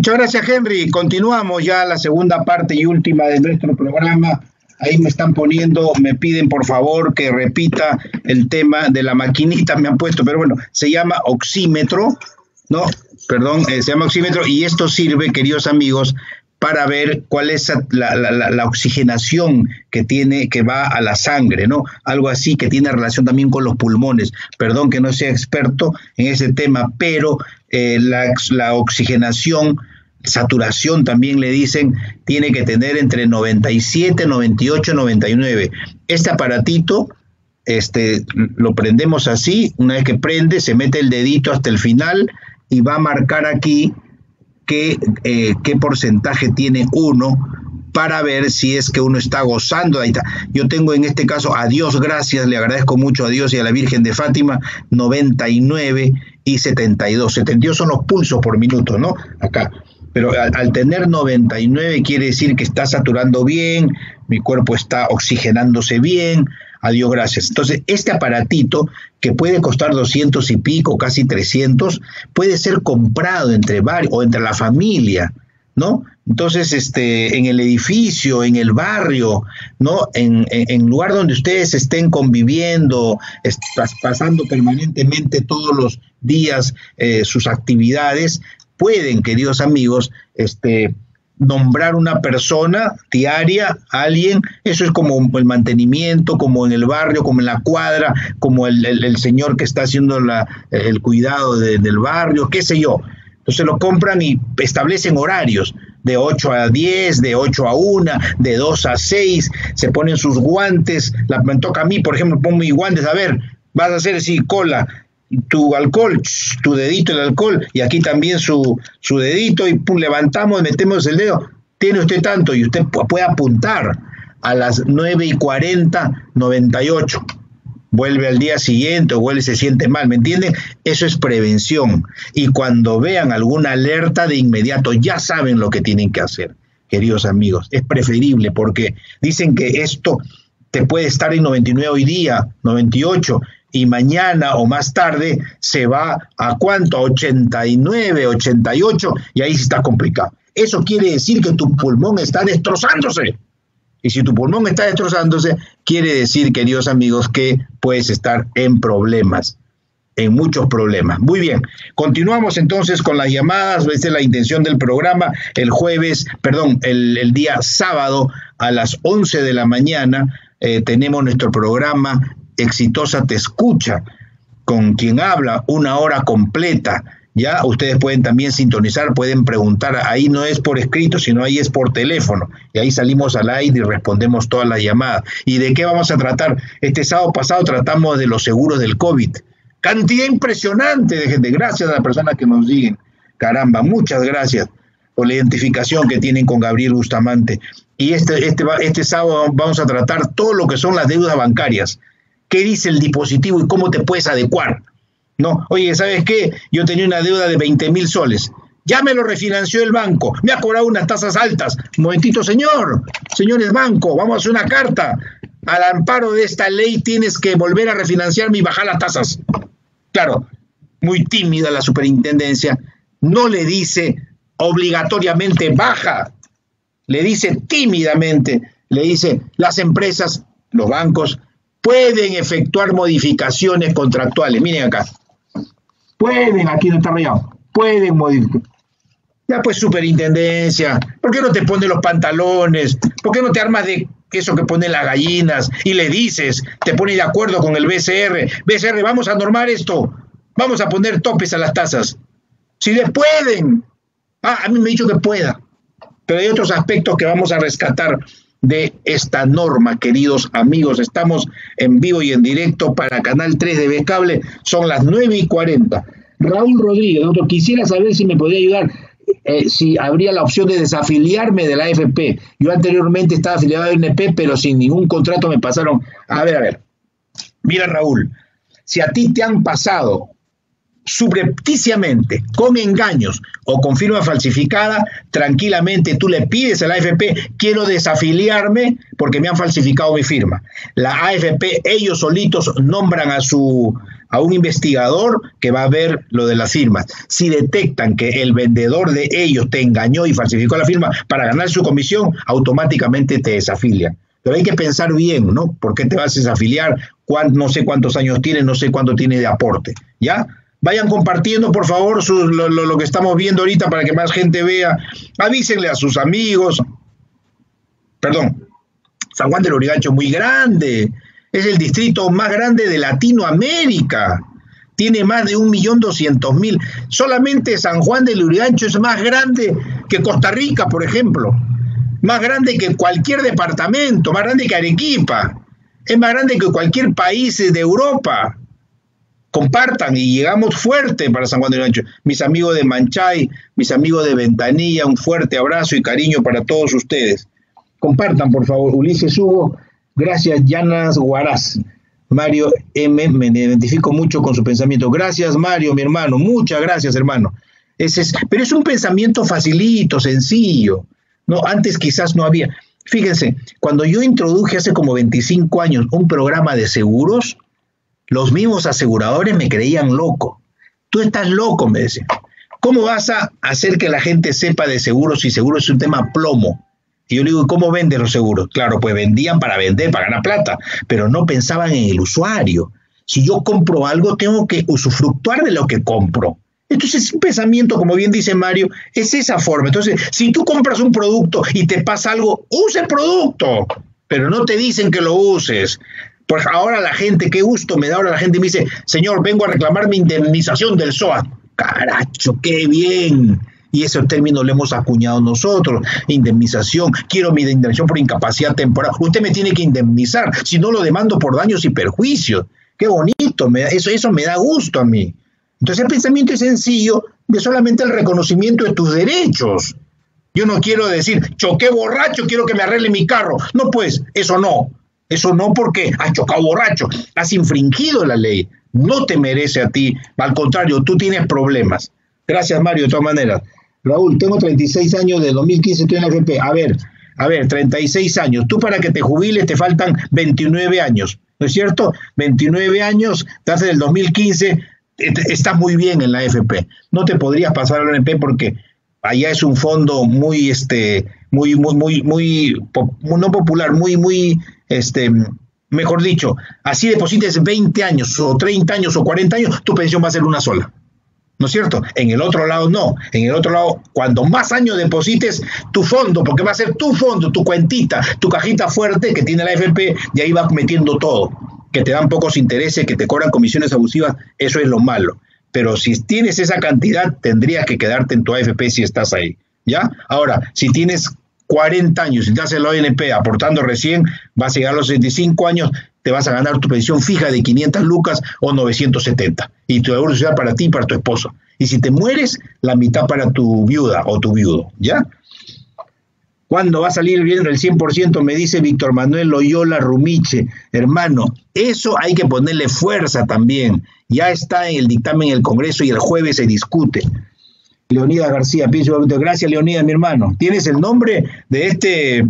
Muchas gracias, Henry. Continuamos ya la segunda parte y última de nuestro programa. Ahí me están poniendo, me piden por favor que repita el tema de la maquinita, me han puesto, pero bueno, se llama oxímetro, ¿no? Perdón, eh, se llama oxímetro y esto sirve, queridos amigos, para ver cuál es la, la, la, la oxigenación que tiene, que va a la sangre, ¿no? Algo así que tiene relación también con los pulmones. Perdón que no sea experto en ese tema, pero eh, la, la oxigenación, saturación también le dicen, tiene que tener entre noventa y siete, noventa y ocho, noventa y nueve. Este aparatito, este, lo prendemos así, una vez que prende, se mete el dedito hasta el final y va a marcar aquí qué, eh, qué porcentaje tiene uno para ver si es que uno está gozando. Ahí está. Yo tengo en este caso, a Dios gracias, le agradezco mucho a Dios y a la Virgen de Fátima, noventa y nueve y setenta y dos. setenta y dos son los pulsos por minuto, ¿no? Acá. Pero al, al tener noventa y nueve quiere decir que está saturando bien, mi cuerpo está oxigenándose bien, a Dios gracias. Entonces, este aparatito, que puede costar doscientos y pico, casi trescientos, puede ser comprado entre varios, o entre la familia, ¿no? Entonces, este, en el edificio, en el barrio, ¿no? En, en, en lugar donde ustedes estén conviviendo, estás pasando permanentemente todos los días eh, sus actividades, pueden, queridos amigos, este, nombrar una persona diaria, alguien, eso es como el mantenimiento, como en el barrio, como en la cuadra, como el, el, el señor que está haciendo la, el cuidado de, del barrio, qué sé yo. Entonces lo compran y establecen horarios, de ocho a diez, de ocho a una, de dos a seis, se ponen sus guantes, la, me toca a mí, por ejemplo, pongo mis guantes, a ver, vas a hacer así, cola, tu alcohol, tu dedito el alcohol, y aquí también su, su dedito, y pum, levantamos, metemos el dedo, tiene usted tanto, y usted puede apuntar a las nueve y cuarenta, noventa y ocho, vuelve al día siguiente o vuelve y se siente mal, ¿me entienden? Eso es prevención, y cuando vean alguna alerta de inmediato ya saben lo que tienen que hacer, queridos amigos, es preferible, porque dicen que esto te puede estar en noventa y nueve hoy día, noventa y ocho, y mañana o más tarde se va a cuánto, a ochenta y nueve, ochenta y ocho, y ahí sí está complicado. Eso quiere decir que tu pulmón está destrozándose. Y si tu pulmón está destrozándose, quiere decir, queridos amigos, que puedes estar en problemas, en muchos problemas. Muy bien, continuamos entonces con las llamadas. Esta es la intención del programa. El jueves, perdón, el, el día sábado a las once de la mañana eh, tenemos nuestro programa Exitosa Te Escucha, con quien habla una hora completa. Ya ustedes pueden también sintonizar, pueden preguntar, ahí no es por escrito, sino ahí es por teléfono, y ahí salimos al aire y respondemos todas las llamadas. ¿Y de qué vamos a tratar? Este sábado pasado tratamos de los seguros del COVID, cantidad impresionante de gente, gracias a las personas que nos siguen, caramba, muchas gracias por la identificación que tienen con Gabriel Bustamante. Y este, este, este sábado vamos a tratar todo lo que son las deudas bancarias. ¿Qué dice el dispositivo y cómo te puedes adecuar? No, oye, ¿sabes qué? Yo tenía una deuda de veinte mil soles. Ya me lo refinanció el banco. Me ha cobrado unas tasas altas. Un momentito, señor. Señores banco, vamos a hacer una carta. Al amparo de esta ley tienes que volver a refinanciarme y bajar las tasas. Claro, muy tímida la superintendencia. No le dice obligatoriamente baja. Le dice tímidamente. Le dice las empresas, los bancos, pueden efectuar modificaciones contractuales. Miren acá. Pueden, aquí no está rayado. Pueden modificar. Ya pues, superintendencia, ¿por qué no te pones los pantalones? ¿Por qué no te armas de eso que ponen las gallinas y le dices, te pones de acuerdo con el B C R? B C R, vamos a normar esto. Vamos a poner topes a las tasas. Si les pueden. Ah, a mí me ha dicho que pueda. Pero hay otros aspectos que vamos a rescatar de esta norma, queridos amigos. Estamos en vivo y en directo para Canal tres de B Cable. Son las nueve y cuarenta. Raúl Rodríguez, doctor, quisiera saber si me podría ayudar, eh, si habría la opción de desafiliarme de la A F P. Yo anteriormente estaba afiliado a la N P, pero sin ningún contrato me pasaron. A ver, a ver. Mira, Raúl, si a ti te han pasado subrepticiamente, con engaños o con firma falsificada, tranquilamente tú le pides a la A F P, quiero desafiliarme porque me han falsificado mi firma. La A F P, ellos solitos nombran a su a un investigador que va a ver lo de las firmas. Si detectan que el vendedor de ellos te engañó y falsificó la firma para ganar su comisión, automáticamente te desafilian. Pero hay que pensar bien, ¿no? ¿Por qué te vas a desafiliar? ¿Cuán, no sé cuántos años tienes, no sé cuánto tiene de aporte, ¿ya? Vayan compartiendo, por favor, su, lo, lo, lo que estamos viendo ahorita para que más gente vea. Avísenle a sus amigos. Perdón, San Juan del Lurigancho es muy grande. Es el distrito más grande de Latinoamérica. Tiene más de un millón doscientos mil. Solamente San Juan del Lurigancho es más grande que Costa Rica, por ejemplo. Más grande que cualquier departamento, más grande que Arequipa. Es más grande que cualquier país de Europa. Compartan y llegamos fuerte para San Juan del Lurigancho. Mis amigos de Manchay, mis amigos de Ventanilla, un fuerte abrazo y cariño para todos ustedes. Compartan, por favor. Ulises Hugo, gracias. Llanas Huaraz. Mario M, me identifico mucho con su pensamiento. Gracias, Mario, mi hermano. Muchas gracias, hermano. Ese es, pero es un pensamiento facilito, sencillo. No, antes quizás no había. Fíjense, cuando yo introduje hace como veinticinco años un programa de seguros, los mismos aseguradores me creían loco. Tú estás loco, me decían. ¿Cómo vas a hacer que la gente sepa de seguros si seguros es un tema plomo? Y yo le digo, ¿cómo venden los seguros? Claro, pues vendían para vender, para ganar plata, pero no pensaban en el usuario. Si yo compro algo, tengo que usufructuar de lo que compro. Entonces, un pensamiento, como bien dice Mario, es esa forma. Entonces, si tú compras un producto y te pasa algo, usa el producto, pero no te dicen que lo uses. Pues ahora la gente, qué gusto me da, ahora la gente me dice, señor, vengo a reclamar mi indemnización del S O A. Caracho, qué bien. Y ese término lo hemos acuñado nosotros, indemnización. Quiero mi indemnización por incapacidad temporal. Usted me tiene que indemnizar, si no lo demando por daños y perjuicios. Qué bonito, me da, eso, eso me da gusto a mí. Entonces el pensamiento es sencillo de solamente el reconocimiento de tus derechos. Yo no quiero decir, choqué borracho, quiero que me arregle mi carro. No, pues, eso no. Eso no, porque has chocado borracho, has infringido la ley. No te merece a ti, al contrario, tú tienes problemas. Gracias, Mario, de todas maneras. Raúl, tengo treinta y seis años, de dos mil quince estoy en la F P. A ver, a ver, treinta y seis años. Tú para que te jubiles te faltan veintinueve años, ¿no es cierto? veintinueve años, desde el dos mil quince, estás muy bien en la F P. No te podrías pasar a la F P porque allá es un fondo muy, este, muy, muy, muy, muy, no popular, muy, muy, este, mejor dicho, así deposites veinte años o treinta años o cuarenta años, tu pensión va a ser una sola. ¿No es cierto? En el otro lado no. En el otro lado, cuando más años deposites tu fondo, porque va a ser tu fondo, tu cuentita, tu cajita fuerte que tiene la F P, y ahí vas metiendo todo. Que te dan pocos intereses, que te cobran comisiones abusivas, eso es lo malo. Pero si tienes esa cantidad, tendrías que quedarte en tu A F P si estás ahí, ¿ya? Ahora, si tienes cuarenta años y te haces la O N P aportando recién, vas a llegar a los sesenta y cinco años, te vas a ganar tu pensión fija de quinientas lucas o novecientos setenta. Y tu seguro social para ti y para tu esposo. Y si te mueres, la mitad para tu viuda o tu viudo, ¿ya? ¿Cuándo va a salir bien el cien por ciento? Me dice Víctor Manuel Loyola Rumiche. Hermano, eso hay que ponerle fuerza también. Ya está en el dictamen en el Congreso y el jueves se discute. Leonidas García, pienso, gracias Leonidas, mi hermano. Tienes el nombre de este,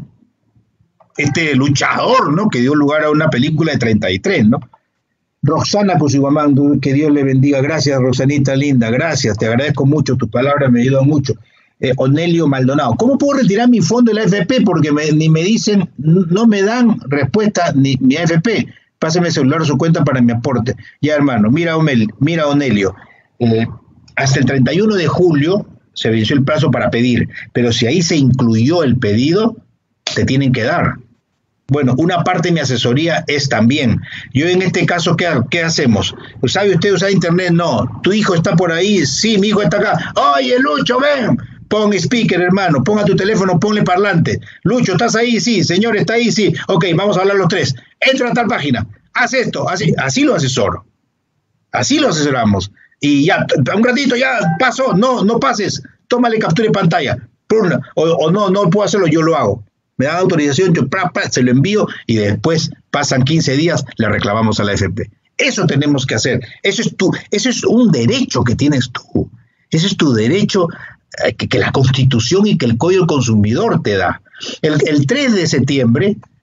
este luchador, ¿no? Que dio lugar a una película de treinta y tres, ¿no? Roxana Cusihuamán, que Dios le bendiga. Gracias, Roxanita linda, gracias, te agradezco mucho, tus palabras me ayudan mucho. Eh, Onelio Maldonado, ¿cómo puedo retirar mi fondo de la A F P? Porque me, ni me dicen, no me dan respuesta ni mi A F P. Pásame el celular o su cuenta para mi aporte. Ya, hermano, mira, Omel, mira Onelio, eh, hasta el treinta y uno de julio se venció el plazo para pedir, pero si ahí se incluyó el pedido, te tienen que dar. Bueno, una parte de mi asesoría es también. Yo en este caso, ¿qué, qué hacemos? ¿Sabe usted usar internet? No. ¿Tu hijo está por ahí? Sí, mi hijo está acá. Oye, Lucho, ven. Pon speaker, hermano. Ponga tu teléfono, ponle parlante. Lucho, ¿estás ahí? Sí. Señor, ¿está ahí? Sí. Ok, vamos a hablar los tres. Entra a tal página. Haz esto. Así, así lo asesoro. Así lo asesoramos. Y ya, un ratito, ya pasó. No, no pases. Tómale captura de pantalla. O, o no, no puedo hacerlo, yo lo hago. Me dan autorización, yo pra, pra, se lo envío y después pasan quince días, le reclamamos a la A F P. Eso tenemos que hacer. Eso es, tu, eso es un derecho que tienes tú. Ese es tu derecho eh, que, que la Constitución y que el Código del Consumidor te da. El, el tres de septiembre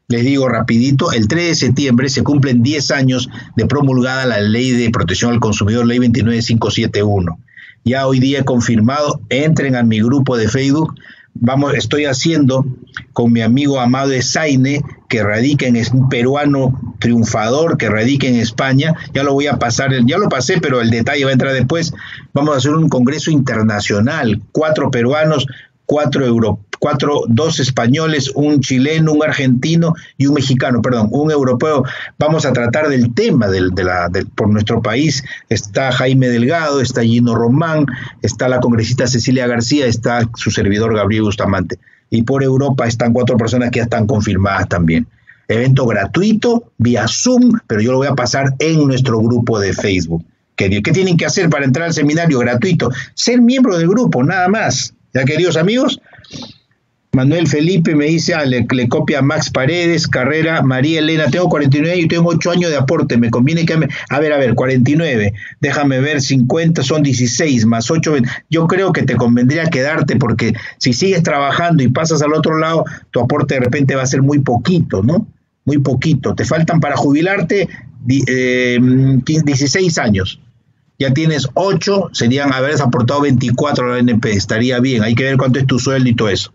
Les digo rapidito, el tres de septiembre se cumplen diez años de promulgada la Ley de Protección al Consumidor, Ley veintinueve mil quinientos setenta y uno. Ya hoy día he confirmado, entren a mi grupo de Facebook. Vamos, estoy haciendo con mi amigo Amado Esaine, que radica en, es un peruano triunfador que radica en España. Ya lo voy a pasar, ya lo pasé, pero el detalle va a entrar después. Vamos a hacer un congreso internacional, cuatro peruanos, cuatro europeos, cuatro, dos españoles, un chileno, un argentino y un mexicano, perdón, un europeo. Vamos a tratar del tema del, de la, de, por nuestro país. Está Jaime Delgado, está Gino Román, está la congresista Cecilia García, está su servidor Gabriel Bustamante. Y por Europa están cuatro personas que ya están confirmadas también. Evento gratuito, vía Zoom, pero yo lo voy a pasar en nuestro grupo de Facebook. ¿Qué, qué tienen que hacer para entrar al seminario gratuito? Ser miembro del grupo, nada más. ¿Ya, queridos amigos? Manuel Felipe me dice, ah, le, le copia a Max Paredes, Carrera, María Elena, tengo cuarenta y nueve y tengo ocho años de aporte, me conviene que me... A ver, a ver, cuarenta y nueve, déjame ver, cincuenta son dieciséis, más ocho, yo creo que te convendría quedarte porque si sigues trabajando y pasas al otro lado, tu aporte de repente va a ser muy poquito, ¿no? Muy poquito, te faltan para jubilarte eh, dieciséis años. Ya tienes ocho, serían haberse aportado veinticuatro a la N P, estaría bien, hay que ver cuánto es tu sueldo y todo eso.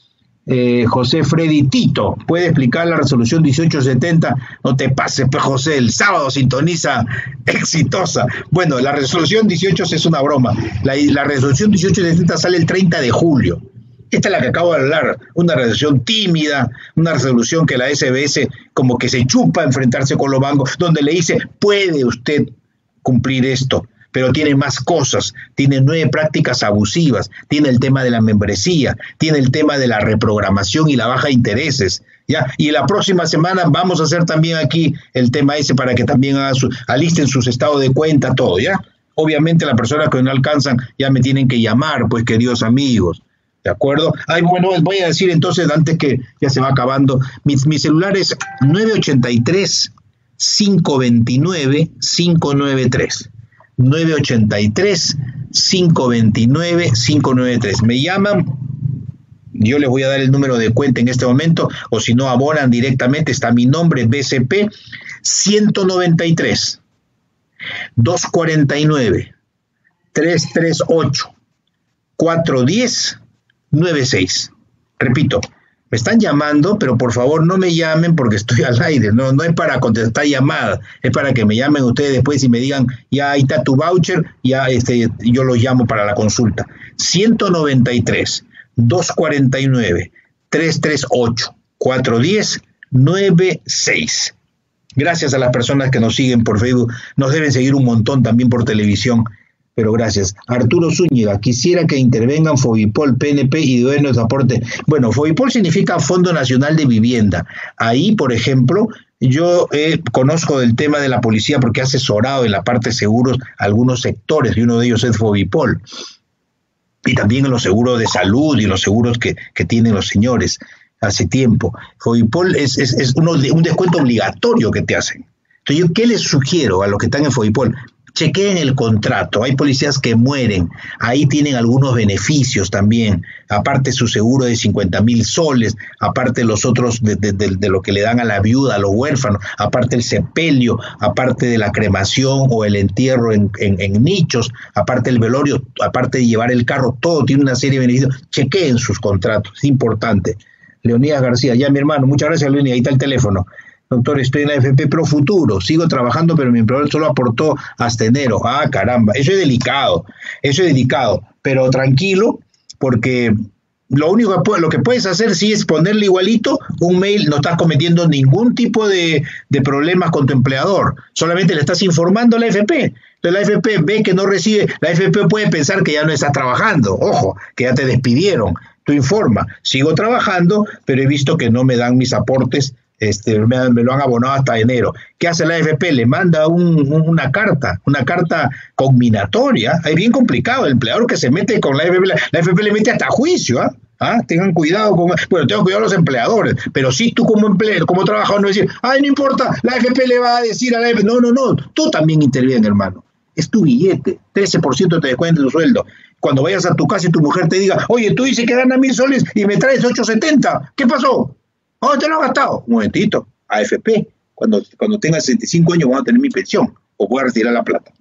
Eh, José Freddy Tito, ¿puede explicar la resolución dieciocho setenta? No te pases, pues José, el sábado sintoniza exitosa. Bueno, la resolución dieciocho es una broma. La, la resolución dieciocho setenta sale el treinta de julio. Esta es la que acabo de hablar, una resolución tímida, una resolución que la S B S como que se chupa a enfrentarse con los bancos, donde le dice, puede usted cumplir esto, pero tiene más cosas, tiene nueve prácticas abusivas, tiene el tema de la membresía, tiene el tema de la reprogramación y la baja de intereses, ¿ya? Y la próxima semana vamos a hacer también aquí el tema ese para que también haga su, alisten sus estados de cuenta, todo, ¿ya? Obviamente las personas que no alcanzan ya me tienen que llamar, pues, queridos amigos, ¿de acuerdo? Ay, bueno, voy a decir entonces, antes que ya se va acabando, mi, mi celular es nueve ocho tres, cinco dos nueve, cinco nueve tres. nueve ocho tres, cinco dos nueve, cinco nueve tres. Me llaman, yo les voy a dar el número de cuenta en este momento, o si no abonan directamente, está mi nombre, B C P, ciento noventa y tres, doscientos cuarenta y nueve, trescientos treinta y ocho, cuatrocientos diez, noventa y seis. Repito, me están llamando, pero por favor no me llamen porque estoy al aire, no, no es para contestar llamadas, es para que me llamen ustedes después y me digan, ya ahí está tu voucher, ya este, yo los llamo para la consulta. ciento noventa y tres, doscientos cuarenta y nueve, trescientos treinta y ocho, cuatrocientos diez, noventa y seis. Gracias a las personas que nos siguen por Facebook, nos deben seguir un montón también por televisión. Pero gracias. Arturo Zúñiga, quisiera que intervengan Fovipol, P N P y de nuestro aporte. Bueno, Fovipol significa Fondo Nacional de Vivienda. Ahí, por ejemplo, yo eh, conozco del tema de la policía porque he asesorado en la parte de seguros algunos sectores y uno de ellos es Fovipol. Y también en los seguros de salud y los seguros que, que tienen los señores hace tiempo. Fovipol es, es, es uno de, un descuento obligatorio que te hacen. Entonces, ¿yo qué les sugiero a los que están en Fovipol? Chequeen el contrato, hay policías que mueren, ahí tienen algunos beneficios también, aparte su seguro de cincuenta mil soles, aparte los otros de, de, de, de lo que le dan a la viuda, a los huérfanos, aparte el sepelio, aparte de la cremación o el entierro en, en, en nichos, aparte el velorio, aparte de llevar el carro, todo tiene una serie de beneficios. Chequeen sus contratos, es importante. Leonidas García, ya mi hermano, muchas gracias Leonidas, ahí está el teléfono. Doctor, estoy en la A F P Pro Futuro, sigo trabajando, pero mi empleador solo aportó hasta enero. Ah, caramba, eso es delicado, eso es delicado, pero tranquilo, porque lo único que, lo que puedes hacer sí es ponerle igualito un mail, no estás cometiendo ningún tipo de, de problemas con tu empleador, solamente le estás informando a la A F P. Entonces la A F P ve que no recibe, la A F P puede pensar que ya no estás trabajando, ojo, que ya te despidieron. Tú informa, sigo trabajando, pero he visto que no me dan mis aportes. Este, me, me lo han abonado hasta enero. ¿Qué hace la A F P? Le manda un, un, una carta, una carta conminatoria. Es bien complicado, el empleador que se mete con la A F P, la, la A F P le mete hasta juicio, ¿ah? ¿Ah? Tengan cuidado, con, bueno, tengan cuidado los empleadores, pero si tú como empleado, como trabajador no decir, ay, no importa, la A F P le va a decir a la A F P, no, no, no, tú también intervienes, hermano. Es tu billete, trece por ciento te descuenta tu sueldo. Cuando vayas a tu casa y tu mujer te diga, oye, tú dices que gana mil soles y me traes ochocientos setenta, ¿qué pasó? ¿Dónde te lo has gastado? Un momentito, A F P. Cuando, cuando tenga sesenta y cinco años voy a tener mi pensión o voy a retirar la plata.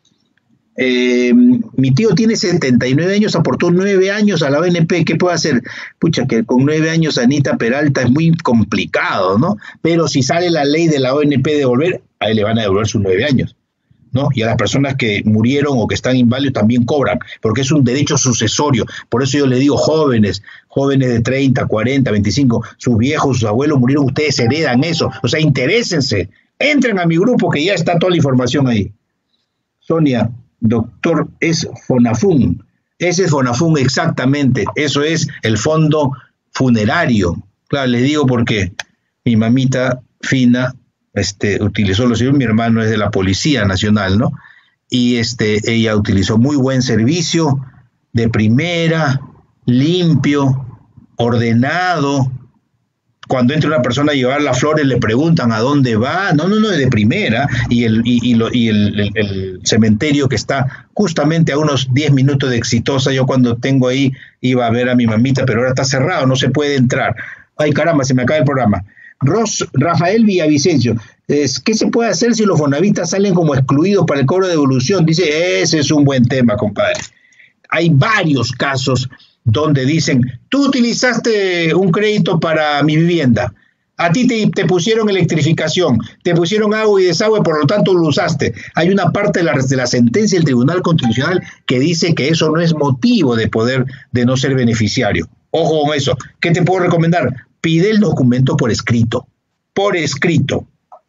Eh, mi tío tiene setenta y nueve años, aportó nueve años a la O N P. ¿Qué puede hacer? Pucha, que con nueve años Anita Peralta es muy complicado, ¿no? Pero si sale la ley de la O N P de devolver, a él le van a devolver sus nueve años, ¿no? Y a las personas que murieron o que están inválidos también cobran, porque es un derecho sucesorio. Por eso yo le digo, jóvenes, jóvenes de treinta, cuarenta, veinticinco, sus viejos, sus abuelos murieron, ustedes heredan eso. O sea, interésense, entren a mi grupo que ya está toda la información ahí. Sonia, doctor, es Fonafún. Ese es Fonafún, exactamente. Eso es el fondo funerario. Claro, les digo porque mi mamita fina este, utilizó los servicios. Mi hermano es de la Policía Nacional, ¿no? Y este, ella utilizó muy buen servicio, de primera, limpio, ordenado. Cuando entra una persona a llevar las flores, le preguntan a dónde va. No, no, no, de primera. Y el, y, y lo, y el, el, el cementerio que está justamente a unos diez minutos de Exitosa. Yo cuando tengo ahí iba a ver a mi mamita, pero ahora está cerrado, no se puede entrar. Ay, caramba, se me acaba el programa. Ros, Rafael Villavicencio, es, ¿qué se puede hacer si los fonavistas salen como excluidos para el cobro de devolución? Dice, ese es un buen tema, compadre. Hay varios casos donde dicen, tú utilizaste un crédito para mi vivienda, a ti te, te pusieron electrificación, te pusieron agua y desagüe, por lo tanto lo usaste. Hay una parte de la, de la sentencia del Tribunal Constitucional que dice que eso no es motivo de poder, de no ser beneficiario. Ojo con eso. ¿Qué te puedo recomendar? Pide el documento por escrito, por escrito.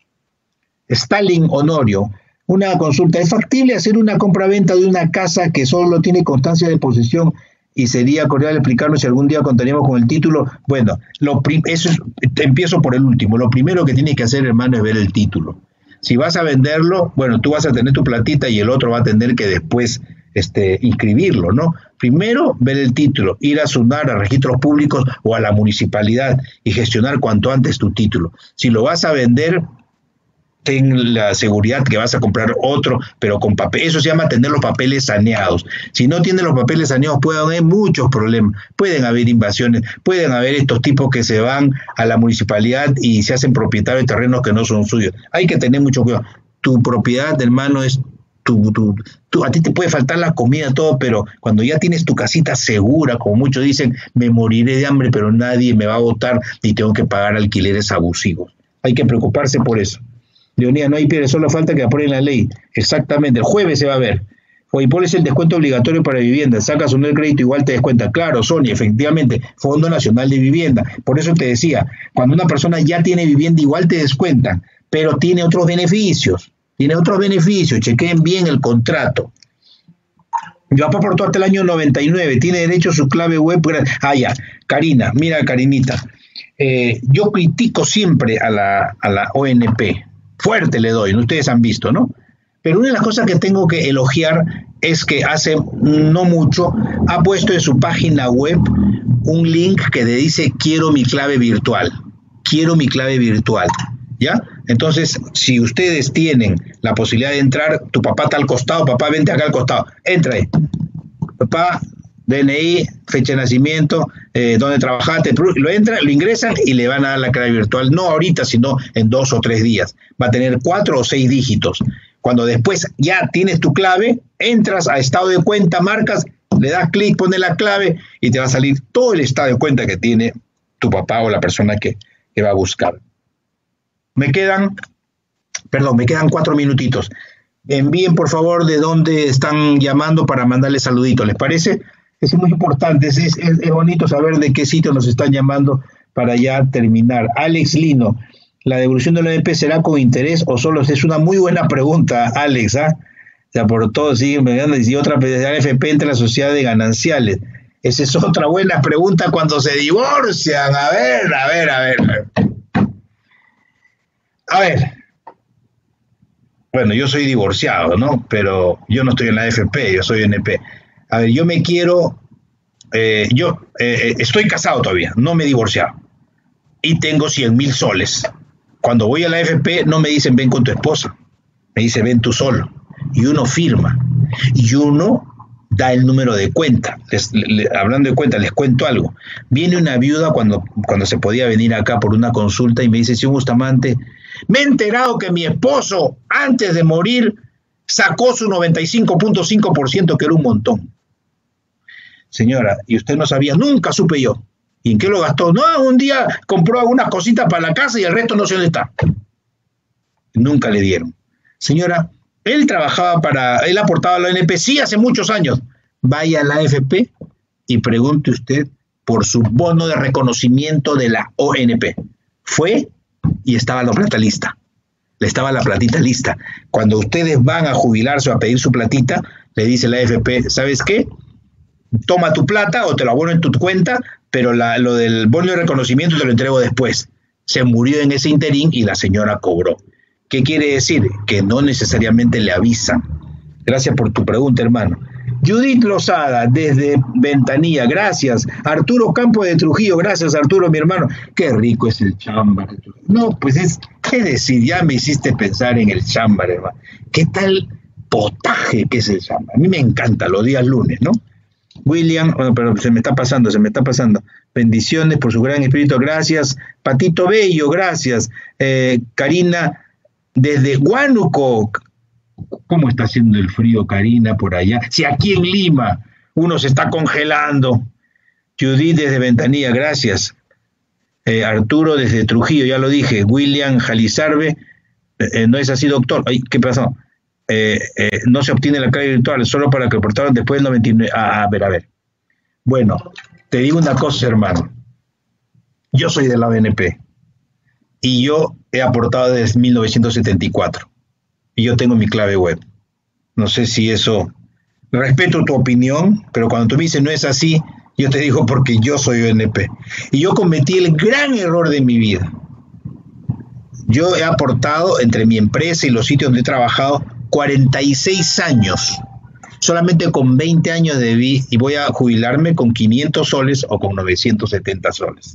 Stalin Honorio, una consulta. ¿Es factible hacer una compra-venta de una casa que solo tiene constancia de posesión? Y sería cordial explicarnos si algún día contaríamos con el título. Bueno, lo eso es, empiezo por el último. Lo primero que tienes que hacer, hermano, es ver el título. Si vas a venderlo, bueno, tú vas a tener tu platita y el otro va a tener que después este, inscribirlo, ¿no? Primero, ver el título, ir a SUNAR, a registros públicos o a la municipalidad y gestionar cuanto antes tu título. Si lo vas a vender, ten la seguridad que vas a comprar otro, pero con papel. Eso se llama tener los papeles saneados. Si no tienen los papeles saneados, pueden haber muchos problemas. Pueden haber invasiones, pueden haber estos tipos que se van a la municipalidad y se hacen propietarios de terrenos que no son suyos. Hay que tener mucho cuidado. Tu propiedad, hermano, es tu, tu, tu, a ti te puede faltar la comida, todo, pero cuando ya tienes tu casita segura, como muchos dicen, me moriré de hambre, pero nadie me va a botar ni tengo que pagar alquileres abusivos. Hay que preocuparse por eso. Leonía, no hay piedra, solo falta que aprueben la ley. Exactamente, el jueves se va a ver. Foipol es el descuento obligatorio para vivienda. Sacas un crédito, igual te descuenta. Claro, Sonia, efectivamente, Fondo Nacional de Vivienda. Por eso te decía, cuando una persona ya tiene vivienda, igual te descuentan, pero tiene otros beneficios. Tiene otros beneficios. Chequeen bien el contrato. Mi papá aportó hasta el año noventa y nueve. Tiene derecho a su clave web. Ah, ya. Karina, mira, Karinita. Eh, yo critico siempre a la, a la O N P. Fuerte le doy, ustedes han visto, ¿no? Pero una de las cosas que tengo que elogiar es que hace no mucho ha puesto en su página web un link que le dice quiero mi clave virtual, quiero mi clave virtual, ¿ya? Entonces, si ustedes tienen la posibilidad de entrar, tu papá está al costado, papá, vente acá al costado, entra ahí, papá, D N I, fecha de nacimiento, eh, dónde trabajaste, lo entran, lo ingresan y le van a dar la clave virtual, no ahorita, sino en dos o tres días. Va a tener cuatro o seis dígitos. Cuando después ya tienes tu clave, entras a estado de cuenta, marcas, le das clic, pones la clave y te va a salir todo el estado de cuenta que tiene tu papá o la persona que, que va a buscar. Me quedan, perdón, me quedan cuatro minutitos. Envíen, por favor, de dónde están llamando para mandarles saluditos, ¿les parece? Es muy importante, es, es, es bonito saber de qué sitio nos están llamando para ya terminar. Alex Lino, ¿la devolución de la O N P será con interés o solo? Es una muy buena pregunta, Alex, ¿ah? ¿eh? O sea, por todo siguen pegando. Y otra, desde la A F P entre la sociedad de gananciales. Esa es otra buena pregunta cuando se divorcian. A ver, a ver, a ver. A ver. Bueno, yo soy divorciado, ¿no? Pero yo no estoy en la A F P, yo soy O N P. A ver, yo me quiero, eh, yo eh, estoy casado todavía, no me he divorciado y tengo cien mil soles. Cuando voy a la A F P no me dicen ven con tu esposa, me dicen ven tú solo y uno firma y uno da el número de cuenta. Les, le, hablando de cuenta, les cuento algo. Viene una viuda cuando, cuando se podía venir acá por una consulta y me dice, señor Bustamante, me he enterado que mi esposo, antes de morir, sacó su noventa y cinco punto cinco por ciento, que era un montón. Señora, y usted no sabía, nunca supe yo. ¿Y en qué lo gastó? No, un día compró algunas cositas para la casa y el resto no sé dónde está. Nunca le dieron. Señora, él trabajaba para, él aportaba a la O N P, sí, hace muchos años. Vaya a la A F P y pregunte usted por su bono de reconocimiento de la O N P. Fue y estaba la plata lista. Le estaba la platita lista. Cuando ustedes van a jubilarse o a pedir su platita, le dice la A F P, ¿sabes qué? Toma tu plata o te lo abono en tu cuenta, pero la, lo del bono de reconocimiento te lo entrego después. Se murió en ese interín y la señora cobró. ¿Qué quiere decir? Que no necesariamente le avisan. Gracias por tu pregunta, hermano. Judith Lozada, desde Ventanilla, gracias. Arturo Campo de Trujillo, gracias, Arturo, mi hermano. Qué rico es el chámbar. No, pues es, es decir, ya me hiciste pensar en el chámbar, hermano. ¿Qué tal potaje que es el chámbar? A mí me encanta los días lunes, ¿no? William, bueno, pero se me está pasando, se me está pasando. Bendiciones por su gran espíritu, gracias. Patito Bello, gracias. Eh, Karina, desde Huánuco. ¿Cómo está haciendo el frío, Karina, por allá? Si aquí en Lima uno se está congelando. Judith desde Ventanilla, gracias. Eh, Arturo desde Trujillo, ya lo dije. William Jalizarbe, eh, no es así, doctor. Ay, ¿qué pasó? Eh, eh, no se obtiene la clave virtual, solo para que reportaron después del noventa y nueve. Ah, a ver, a ver. Bueno, te digo una cosa, hermano. Yo soy de la O N P y yo he aportado desde mil novecientos setenta y cuatro y yo tengo mi clave web. No sé si eso... Respeto tu opinión, pero cuando tú me dices no es así, yo te digo porque yo soy O N P. Y yo cometí el gran error de mi vida. Yo he aportado entre mi empresa y los sitios donde he trabajado cuarenta y seis años. Solamente con veinte años debí y voy a jubilarme con quinientos soles o con novecientos setenta soles.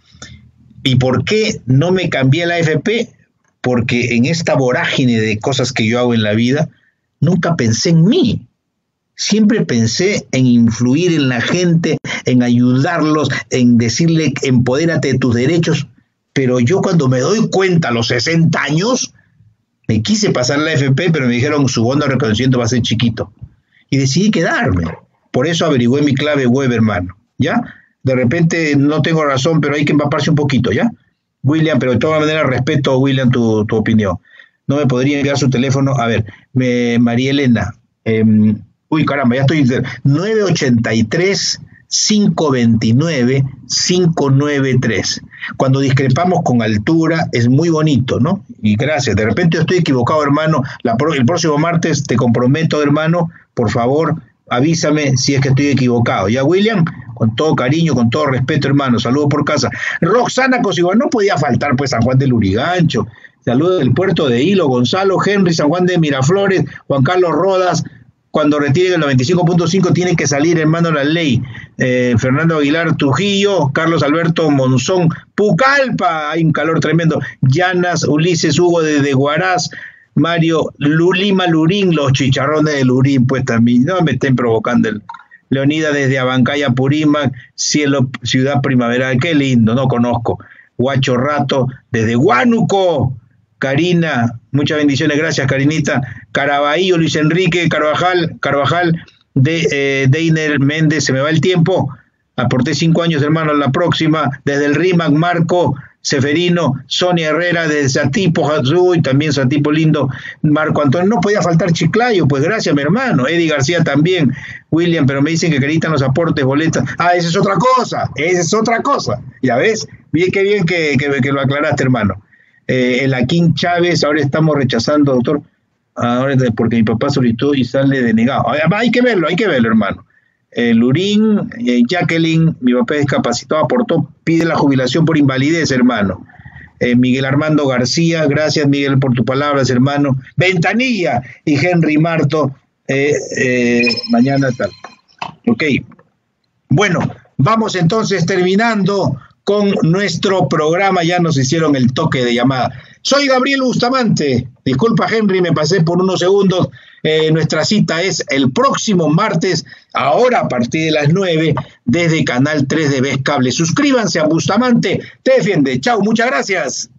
¿Y por qué no me cambié a la A F P? Porque en esta vorágine de cosas que yo hago en la vida, nunca pensé en mí. Siempre pensé en influir en la gente, en ayudarlos, en decirle, empodérate de tus derechos. Pero yo cuando me doy cuenta a los sesenta años, me quise pasar la A F P, pero me dijeron su bono de reconocimiento va a ser chiquito. Y decidí quedarme. Por eso averigüé mi clave web, hermano. ¿Ya? De repente no tengo razón, pero hay que empaparse un poquito, ¿ya? William, pero de todas maneras respeto, William, tu, tu opinión. No me podría enviar su teléfono. A ver, me, María Elena. Eh, uy, caramba, ya estoy... nueve ocho tres, cinco dos nueve, cinco nueve tres. Cuando discrepamos con altura es muy bonito, ¿no? Y gracias. De repente yo estoy equivocado, hermano. La, el próximo martes te comprometo, hermano, por favor, avísame si es que estoy equivocado. ¿Ya, William? Con todo cariño, con todo respeto, hermano. Saludos por casa. Roxana Cosigual, no podía faltar, pues, San Juan del Lurigancho. Saludos del puerto de Hilo, Gonzalo, Henry, San Juan de Miraflores, Juan Carlos Rodas. Cuando retiren el noventa y cinco punto cinco tiene que salir, hermano, la ley. Eh, Fernando Aguilar Trujillo, Carlos Alberto Monzón, Pucallpa, hay un calor tremendo. Llanas, Ulises Hugo desde Huaraz, Mario Lulima Lurín, los chicharrones de Lurín, pues también, no me estén provocando. El Leonida desde Abancaya, Purímac, Cielo, Ciudad Primaveral, qué lindo, no conozco. Guacho Rato desde Huánuco. Karina, muchas bendiciones, gracias, Karinita. Caraballo, Luis Enrique Carvajal, Carvajal, de eh, Deiner Méndez, se me va el tiempo. Aporté cinco años, hermano, la próxima. Desde el RIMAC, Marco Seferino, Sonia Herrera, desde Satipo, Hatsuy, también Satipo lindo. Marco Antonio, no podía faltar Chiclayo, pues gracias, mi hermano. Eddie García también. William, pero me dicen que acreditan los aportes, boletas. Ah, esa es otra cosa, esa es otra cosa. Ya ves, bien, qué bien que, que, que lo aclaraste, hermano. Eh, el Aquín Chávez, ahora estamos rechazando, doctor, ahora porque mi papá solicitó y sale denegado. Hay que verlo, hay que verlo, hermano. Eh, Lurín, eh, Jacqueline, mi papá es discapacitado, aportó, pide la jubilación por invalidez, hermano. Eh, Miguel Armando García, gracias, Miguel, por tus palabras, hermano. Ventanilla y Henry Marto, eh, eh, mañana tal. Ok. Bueno, vamos entonces terminando con nuestro programa. Ya nos hicieron el toque de llamada. Soy Gabriel Bustamante. Disculpa, Henry, me pasé por unos segundos. Eh, nuestra cita es el próximo martes, ahora a partir de las nueve, desde Canal tres de Vez Cable. Suscríbanse a Bustamante Te Defiende. Chao, muchas gracias.